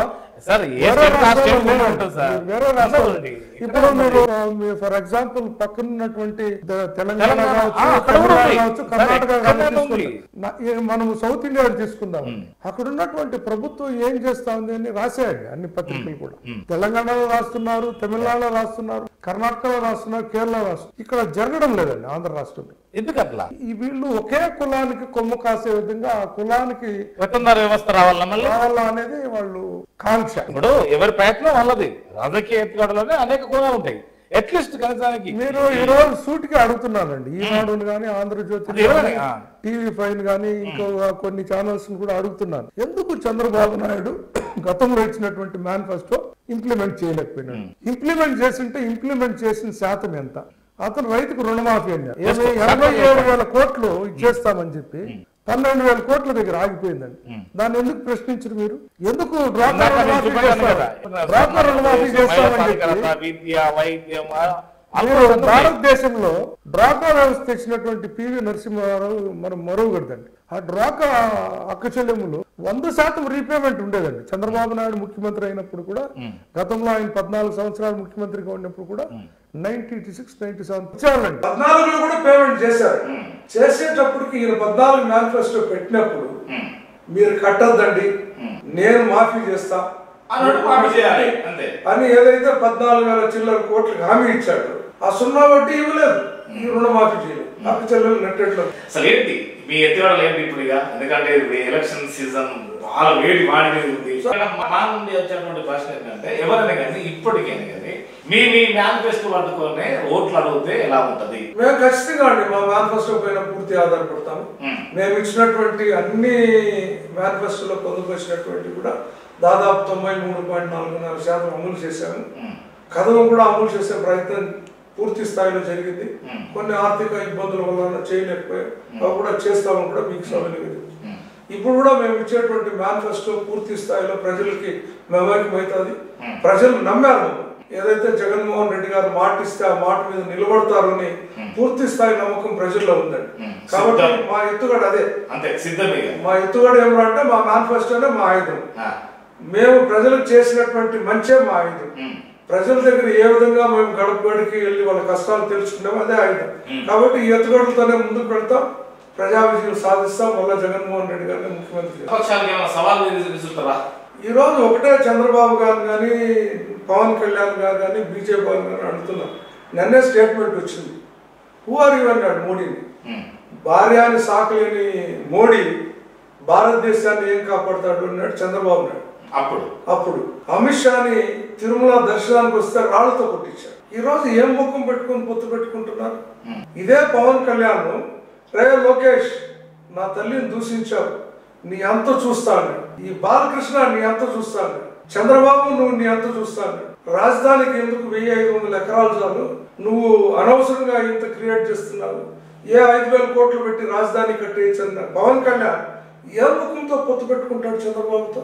వేరే రాష్ట్రాలు. ఇప్పుడు మీరు ఫర్ ఎగ్జాంపుల్ పక్కనున్నటువంటి తెలంగాణ కావచ్చు, కర్ణాటక కావచ్చు, మనము సౌత్ ఇండియా తీసుకుందాం. అక్కడ ఉన్నటువంటి ప్రభుత్వం ఏం చేస్తా ఉంది అని రాసేయండి అన్ని పత్రికలు కూడా. తెలంగాణలో రాస్తున్నారు, తమిళనాడులో రాస్తున్నారు, కర్ణాటకలో రాస్తున్నారు, కేరళ రాస్తున్నారు. ఇక్కడ జరగడం లేదండి ఆంధ్ర రాష్ట్రంలో. ఎందుకట్లా? ఈ వీళ్ళు ఒకే కులానికి కొమ్ము కాసే విధంగా ఆ కులానికి వ్యవస్థ రావాలా అనేది వాళ్ళు కాంక్ష. ఇప్పుడు ఎవరి ప్రయత్నం వాళ్ళది. రాజకీయ ఎత్తుగడలోనే అనేక కోణాలు ఉంటాయి. అట్లీస్ట్ కనీసానికి మీరు ఈ రోజు సూటిగా అడుగుతున్నానండి, ఈనాడు కానీ ఆంధ్రజ్యోతి టీవీ ఫైవ్ కానీ ఇంకో కొన్ని ఛానల్స్ కూడా అడుగుతున్నాను, ఎందుకు చంద్రబాబు నాయుడు గతంలో ఇచ్చినటువంటి మేనిఫెస్టో ఇంప్లిమెంట్ చేయలేకపోయినాడు? ఇంప్లిమెంట్ చేసింటే ఇంప్లిమెంట్ చేసిన శాతం ఎంత? అతను రైతుకు రుణమాఫీ అన్నారు, ఎనభై ఏడు వేల కోట్లు ఇచ్చేస్తామని చెప్పి పన్నెండు వేల కోట్ల దగ్గర ఆగిపోయిందండి. దాన్ని ఎందుకు ప్రశ్నించరు మీరు? ఎందుకు డ్వాక్రా రుణమాఫీ చేస్తామని చెప్పి భారతదేశంలో డ్వాక్రా వ్యవస్థ తెచ్చినటువంటి పివి నరసింహారావు మనం మరవకూడదండి. ఆ డ్వాక్రా అక్క చెల్లెములు వంద శాతం రీపేమెంట్ ఉండేదండి. చంద్రబాబు నాయుడు ముఖ్యమంత్రి అయినప్పుడు కూడా, గతంలో ఆయన పద్నాలుగు సంవత్సరాలు ముఖ్యమంత్రిగా ఉన్నప్పుడు కూడా నైన్టీ సిక్స్ నైన్టీ సెవెన్ ఇచ్చారండి. పద్నాలుగులో కూడా పేమెంట్ చేశారు. చేసేటప్పటికి ఈయన పద్నాలుగు మేనిఫెస్టో పెట్టినప్పుడు మీరు కట్టద్దండి, నేను మాఫీ చేస్తా అని ఏదైతే పద్నాలుగు వేల చిల్లర కోట్లకు హామీ ఇచ్చాడు, ఆ సున్నా వడ్డీ ఇవ్వలేదు, ఈ రుణమాఫీ చేయలేదు. అక్క చెల్లెలు నెట్టేట్లు అసలు ఏంటి మీ ఎత్తుగడలు ఏంటి ఇప్పుడు? ఇక ఎందుకంటే ఎలక్షన్ సీజన్ బాగా వేడి వాడి మీద ఉంది. మా నుండి వచ్చేటువంటి ప్రశ్న ఏంటంటే ఎవరైనా కానీ ఇప్పటికైనా కానీ మీ మీ మేనిఫెస్టో పట్టుకొని ఓట్లు అడిగితే ఎలా ఉంటది? మేము ఖచ్చితంగా అండి మా మేనిఫెస్టో పైన పూర్తి ఆధారపడతాము. మేము ఇచ్చినటువంటి అన్ని మేనిఫెస్టోలో పొందుపరిచినటువంటి కూడా దాదాపు తొంభై మూడు పాయింట్ నాలుగున్నర శాతం అమలు చేశాము. కథను కూడా అమలు చేసే ప్రయత్నం పూర్తి స్థాయిలో జరిగింది. కొన్ని ఆర్థిక ఇబ్బందుల వల్ల చేయలేకపోయాం, అవి కూడా చేస్తామని కూడా మీకు సభ్యులుగా చెప్తాం. ఇప్పుడు కూడా మేము ఇచ్చేటువంటి మేనిఫెస్టో పూర్తి స్థాయిలో ప్రజలకి మమేకమవుతుంది. ప్రజలు నమ్మారు. ఏదైతే జగన్మోహన్ రెడ్డి గారు మాట ఇస్తే ఆ మాట మీద నిలబడతారు అని పూర్తి స్థాయి నమ్మకం ప్రజల్లో ఉందండి. కాబట్టి మా ఎత్తుగడ అదే, మా ఎత్తుగడ ఏమంటే మా మేనిఫెస్టోనే మా ఆయుధం. మేము ప్రజలకు చేసినటువంటి మంచే మా ఆయుధం. ప్రజల దగ్గర ఏ విధంగా మేము గడప గడికి వెళ్ళి వాళ్ళ కష్టాలు తెలుసుకున్నామో అదే ఆయుధం. కాబట్టి ఈ ఎత్తుగడలతోనే ముందుకు వెళ్తాం, ప్రజా విజయం సాధిస్తాం. మళ్ళా జగన్మోహన్ రెడ్డి గారిని ముఖ్యమంత్రి. ఈ రోజు ఒకటే చంద్రబాబు గారు కానీ పవన్ కళ్యాణ్ గారు కానీ బీజేపీ గారు కానీ అడుగుతున్నారు. నిన్నే స్టేట్మెంట్ వచ్చింది, హూ ఆర్ యు అన్నాడు మోడీని. భార్యాన్ని సాకలేని మోడీ భారతదేశాన్ని ఏం కాపాడుతాడు అన్నాడు చంద్రబాబు నాయుడు. అప్పుడు అప్పుడు అమిత్ షాని తిరుమల దర్శనానికి వస్తే రాళ్లతో కొట్టించారు. ఈ రోజు ఏం ముఖం పెట్టుకుని పొత్తు పెట్టుకుంటున్నారు. ఇదే పవన్ కళ్యాణ్, రే లోకేష్ నా తల్లిని దూషించావు, నీ అంత చూస్తాను. ఈ బాలకృష్ణ నీ అంత చూస్తాను. చంద్రబాబు నువ్వు నీ అంత చూస్తాను. రాజధానికి ఎందుకు వెయ్యి ఐదు వందల ఎకరాలు చాలు, నువ్వు అనవసరంగా ఇంత క్రియేట్ చేస్తున్నావు, ఏ ఐదు వేల కోట్లు పెట్టి రాజధాని కట్టేయచ్చన్న పవన్ కళ్యాణ్ ఏ ముఖంతో పొత్తు పెట్టుకుంటాడు చంద్రబాబుతో?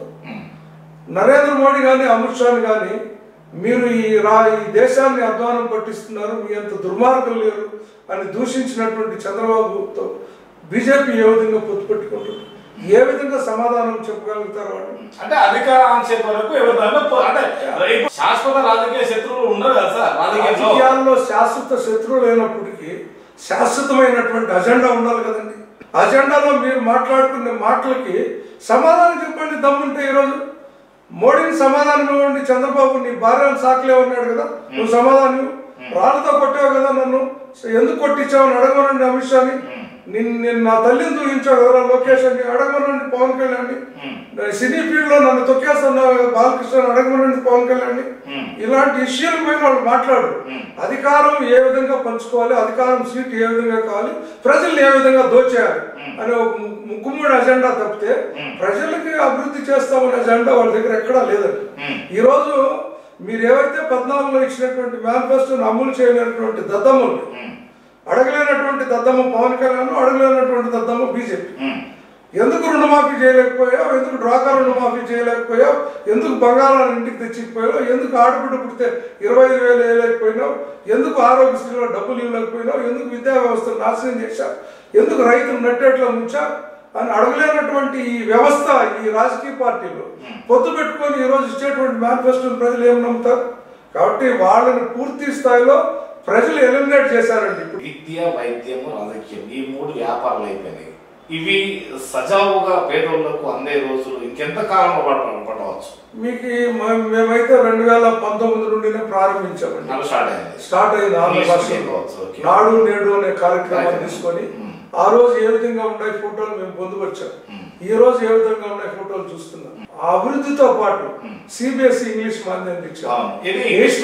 నరేంద్ర మోడీ కానీ అమిత్ షాని కానీ మీరు ఈ రా ఈ దేశాన్ని అధ్వానం పట్టిస్తున్నారు, మీ అంత దుర్మార్గం లేరు అని దూషించినటువంటి చంద్రబాబుతో బీజేపీ ఏ విధంగా పొత్తు పెట్టుకుంటుంది? ఏ విధంగా సమాధానం చెప్పగలుగుతారు వాళ్ళు? అంటే అధికారాంశం వరకు అంటే శాశ్వత రాజకీయ శత్రువులు ఉండరు కదా సార్. రాజకీయాల్లో శాశ్వత శత్రువు లేనప్పటికీ శాశ్వతమైనటువంటి అజెండా ఉండాలి కదండి. అజెండాలో మీరు మాట్లాడుకునే మాటలకి సమాధానం చెప్పండి దమ్ముంటే. ఈరోజు మోడీని సమాధానం ఇవ్వండి. చంద్రబాబు నీ భార్యను సాకలేవు అన్నాడు కదా, నువ్వు సమాధానం రాళ్ళతో కొట్టావు కదా, నన్ను ఎందుకు కొట్టించావు అని అడగమనండి అమిత్ షాని. నిన్ను నా తల్లిని దూహించావు కదా లోకేష్ అని అడగమనండి పవన్ కళ్యాణ్. సినీ ఫీల్డ్ లో నన్ను తొక్కేస్తున్నావు కదా బాలకృష్ణ అడగమనండి పవన్ కళ్యాణ్. ఇలాంటి విషయాల పైన వాళ్ళు మాట్లాడు. అధికారం ఏ విధంగా పంచుకోవాలి, అధికారం సీట్ ఏ విధంగా కావాలి, ప్రజల్ని ఏ విధంగా దోచేయాలి అనే ఒక ముక్కుమ్మడి అజెండా తప్పితే ప్రజలకి అభివృద్ధి చేస్తామనే అజెండా వాళ్ళ దగ్గర ఎక్కడా లేదండి. ఈ రోజు మీరు ఏవైతే పద్నాలుగులో ఇచ్చినటువంటి మేనిఫెస్టోను అమలు చేయలేనటువంటి దద్దమ్మలు, అడగలేనటువంటి దద్దమ్మ పవన్ కళ్యాణ్, అడగలేనటువంటి దద్దమ్మ బీజేపీ. ఎందుకు రుణమాఫీ చేయలేకపోయావు, ఎందుకు డ్వాక్రా రుణమాఫీ చేయలేకపోయావు, ఎందుకు బంగాళాన్ని ఇంటికి తెచ్చిపోయావు, ఎందుకు ఆడబిడ్డ పుడితే ఇరవై ఐదు వేలు వేయలేకపోయినావు, ఎందుకు ఆరోగ్యశ్రీలో డబ్బులు ఇవ్వలేకపోయినావు, ఎందుకు విద్యా వ్యవస్థను నాశనం చేశావు, ఎందుకు రైతులు నట్టేట్లా ఉంచా అని అడగలేనటువంటి ఈ వ్యవస్థ, ఈ రాజకీయ పార్టీలు పొత్తు పెట్టుకొని ఈ రోజు ఇచ్చేటువంటి మేనిఫెస్టోని ప్రజలు ఏం నమ్ముతారు? కాబట్టి వాళ్ళని పూర్తి స్థాయిలో ప్రజలు ఎలిమినేట్ చేశారండి. ఇప్పుడు విద్య, వైద్యము, రాజకీయం ఈ మూడు వ్యాపారాలు అయిపోయినాయి. ఇవి సజావుగా పేదోళ్లకు అందే రోజులు ఇంకెంత కాలంలో పడవచ్చు? మీకు మేమైతే రెండు వేల పంతొమ్మిది నుండినే ప్రారంభించామండి. స్టార్ట్ అయింది ఆంధ్ర రాష్ట్రంలో నాడు నేడు అనే కార్యక్రమాన్ని తీసుకొని ఆ రోజు ఏ విధంగా ఉన్నాయి ఫోటోలు మేము పొందుకొచ్చాం. ఈ రోజు ఏ విధంగా ఉన్నాయి ఫోటోలు చూస్తున్నాం. ఆ అభివృద్ధితో పాటు సిబిఎస్ఈ ఇంగ్లీష్ మాధ్యమం ఇచ్చారు. ఎయిత్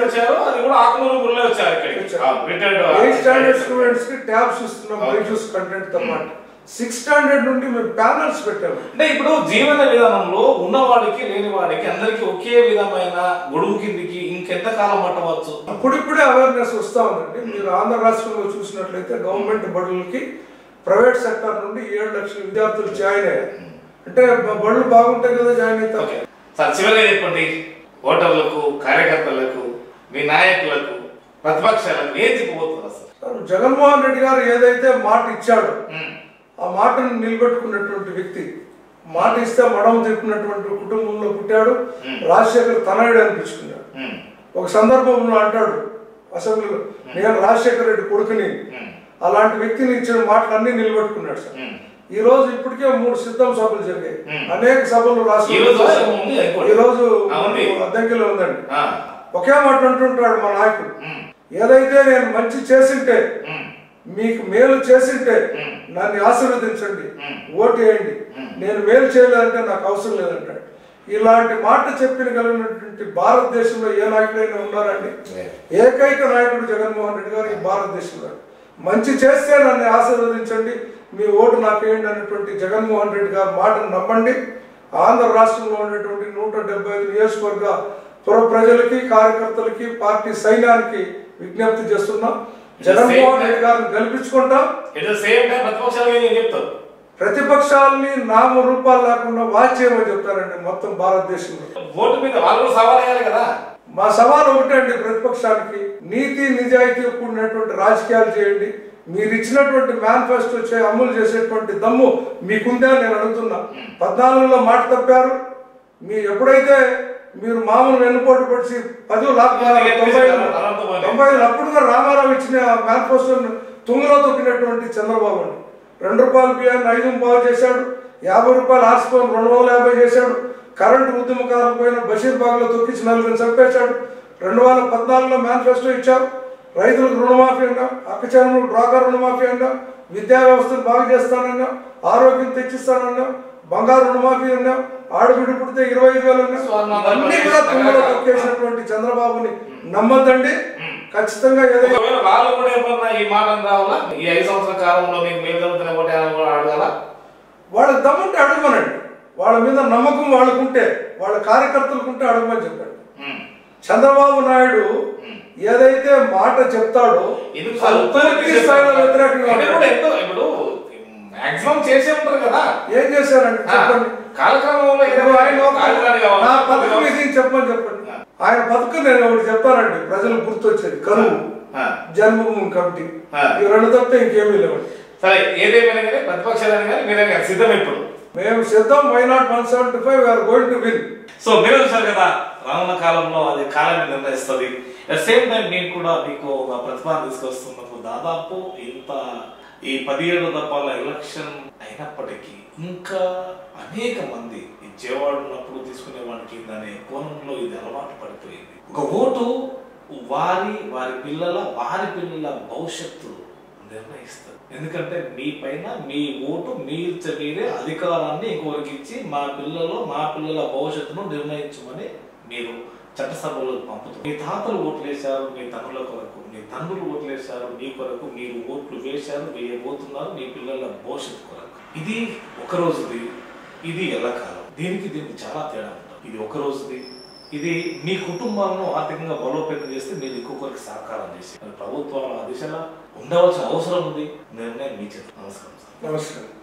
స్టాండర్డ్ స్టూడెంట్స్ కి ట్యాబ్స్ ఇస్తున్నాం బైజూస్ కంటెంట్ తో పాటు. సిక్స్ స్టాండర్డ్ నుండి మేము ప్యానల్స్ పెట్టాము. అంటే ఇప్పుడు జీవన విధానంలో ఉన్నవాడికి లేని వాడికి అందరికి ఒకే విధమైన గొడుగు కిందికి ఇంకెంత కాలం పట్టవచ్చు? అప్పుడిప్పుడే అవేర్నెస్ వస్తా ఉందండి. మీరు ఆంధ్ర రాష్ట్రంలో చూసినట్లయితే గవర్నమెంట్ బడులకి ప్రైవేట్ సెక్టర్ నుండి ఏడు లక్షల విద్యార్థులు జాయిన్ అయ్యారు. అంటే బడులు బాగుంటాయి కదా జాయిన్ అవుతారు. సార్ చివరిగా చెప్పండి, ఓటర్లకు, కార్యకర్తలకు, మీ నాయకులకు, ప్రతిపక్షాలకు ఏం చెప్పబోతున్నారు సార్? జగన్మోహన్ రెడ్డి గారు ఏదైతే మాట ఇచ్చాడో ఆ మాటను నిలబెట్టుకున్నటువంటి వ్యక్తి. మాట ఇస్తే మడమ తిప్పినటువంటి కుటుంబంలో పుట్టాడు. రాజశేఖర్ తనయుడు అనిపించుకున్నాడు. ఒక సందర్భంలో అంటాడు అసెంబ్లీలో, నేను రాజశేఖర రెడ్డి కొడుకుని. అలాంటి వ్యక్తిని ఇచ్చిన మాటలన్నీ నిలబెట్టుకున్నాడు సార్. ఈ రోజు ఇప్పటికే మూడు సిద్ధం సభలు జరిగాయి, అనేక సభలు రాష్ట్రంలో ఈ రోజు అద్దెంకిలో ఉందండి. ఒకే మాట అంటుంటాడు మా నాయకుడు, ఏదైతే నేను మంచి చేసింటే, మీకు మేలు చేసింటే నన్ను ఆశీర్వదించండి, ఓటు వేయండి, నేను మేలు చేయలేదంటే నాకు అవసరం లేదంటాడు. ఇలాంటి మాట చెప్పిన కలిగినటువంటి భారతదేశంలో ఏ నాయకుడైనా ఉన్నారండి? ఏకైక నాయకుడు జగన్మోహన్ రెడ్డి గారు ఈ భారతదేశంలో. మంచి చేస్తే నన్ను ఆశీర్వదించండి, మీ ఓటు నాకు వేయండి అనేటువంటి జగన్మోహన్ రెడ్డి గారు మాటను నమ్మండి. ఆంధ్ర రాష్ట్రంలో ఉండేటువంటి నూట డెబ్బై ఐదు నియోజకవర్గ పుర ప్రజలకి కార్యకర్తలకి పార్టీ సైన్యానికి విజ్ఞప్తి చేస్తున్నాం. జగన్మోహన్ రెడ్డి గారిని గెలిపించుకుంటాం. ప్రతిపక్షాలని నామ రూపాలు లేకుండా వాచ్ చేయమని చెప్తారండి మొత్తం భారతదేశంలో. ఓటు మీద వాళ్ళు సవాల్ అయ్యాలి కదా. మా సవాల్ ఒకటే అండి, ప్రతిపక్షానికి నీతి నిజాయితీ కూడినటువంటి రాజకీయాలు చేయండి. మీరు ఇచ్చినటువంటి మేనిఫెస్టో చే అమలు చేసేటువంటి దమ్ము మీకుందే నేను అడుగుతున్నా. పద్నాలుగులో మాట తప్పారు. మీ ఎప్పుడైతే మీరు మామూలు వెన్నుపోటు పడిచి పది లాక్ తొంభై తొంభై అప్పుడు కూడా రామారావు ఇచ్చిన మేనిఫెస్టోను తుంగలో తొక్కినటువంటి చంద్రబాబు అండి. రెండు రూపాయల బియ్యాన్ని ఐదు బాగు చేశాడు. యాభై రూపాయలు ఆర్స్పోన్ రెండు వందల యాభై చేశాడు. కరెంటు ఉద్యమకారులు పోయిన బషీర్బాగ్లో తొక్కించి నలుగురిని చంపేశాడు. రెండు వేల పద్నాలుగులో మేనిఫెస్టో ఇచ్చారు. రైతులకు రుణమాఫీ అన్నాం, అక్కచారులకు డ్వాక్రా రుణమాఫీ అన్నాం, విద్యా వ్యవస్థను బాగు చేస్తానన్నాం, ఆరోగ్యం తెచ్చిస్తానన్నాం, బంగారు రుణమాఫీ అన్నాం, ఆడబిడ్డ పుడితే ఇరవై ఐదు వేలు అన్నాం. అన్ని కూడా తుంగలో తొక్కేసినటువంటి చంద్రబాబుని నమ్మద్దండి. ఖచ్చితంగా వాళ్ళు కూడా ఏమన్నా ఈ మాట రావాలా? ఈ ఐదు సంవత్సరాల కాలంలో మీకు మీరు అడగాల. వాళ్ళకి దమ్ముంటే అడగమనండి. వాళ్ళ మీద నమ్మకం వాళ్ళకుంటే, వాళ్ళ కార్యకర్తలకు ఉంటే అడగమని చెప్పండి. చంద్రబాబు నాయుడు ఏదైతే మాట చెప్తాడో ఏం చేశారండి చెప్పండి. నా పథకం ఇది చెప్పమని చెప్పండి. ఆయన పథకం నేను ఒకటి చెప్తానండి, ప్రజలకు గుర్తొచ్చేది కరువు, జన్మభూమి కమిటీ, ఈ రెండు తప్పితే ఇంకేమీ లేవండి. సరే, ఏదేమైనా కానీ ప్రతిపక్షాలని కానీ మీరు సిద్ధం ఎప్పుడు? మేము సిద్ధం. Why not one seventy five we are going to win. So మీరు చూసారు కదా, రానున్న కాలంలో అది కాలాన్ని నిర్ణయిస్తుంది. అట్ సేమ్ టైం నేను కూడా మీకు ఒక ప్రతిపాదన తీసుకొస్తున్నప్పుడు దాదాపు ఇంత ఈ పదిహేడు దప్పాల ఎలక్షన్ అయినప్పటికీ ఇంకా అనేక మంది విజయవాడ ఉన్నప్పుడు తీసుకునే వాడికి దాని కోణంలో ఇది అలవాటు పడిపోయింది. ఒక ఓటు వారి వారి పిల్లల వారి పిల్లల భవిష్యత్తు నిర్ణయిస్తారు. ఎందుకంటే మీ పైన మీ ఓటు మీరు మీరే అధికారాన్ని ఇంకొకరికి ఇచ్చి మా పిల్లలు మా పిల్లల భవిష్యత్తును నిర్ణయించమని మీరు చట్టసభలో పంపుతారు. మీ తాతలు ఓట్లు వేశారు మీ తండ్రుల కొరకు, మీ తండ్రులు ఓట్లు వేశారు మీ కొరకు, మీరు ఓట్లు వేశారు వేయబోతున్నారు మీ పిల్లల భవిష్యత్తు కొరకు. ఇది ఒక రోజుది, ఇది ఎల్లకాలం. దీనికి దీనికి చాలా తేడా ఉంటుంది. ఇది ఒక రోజుది, ఇది మీ కుటుంబాలను ఆర్థికంగా బలోపేతం చేస్తే మీరు ఇంకొకరికి సహకారం చేసి ప్రభుత్వాలు ఆ దిశలో ఉండవలసిన అవసరం ఉంది. నిర్ణయం మీ చేత. నమస్కారం. నమస్కారం.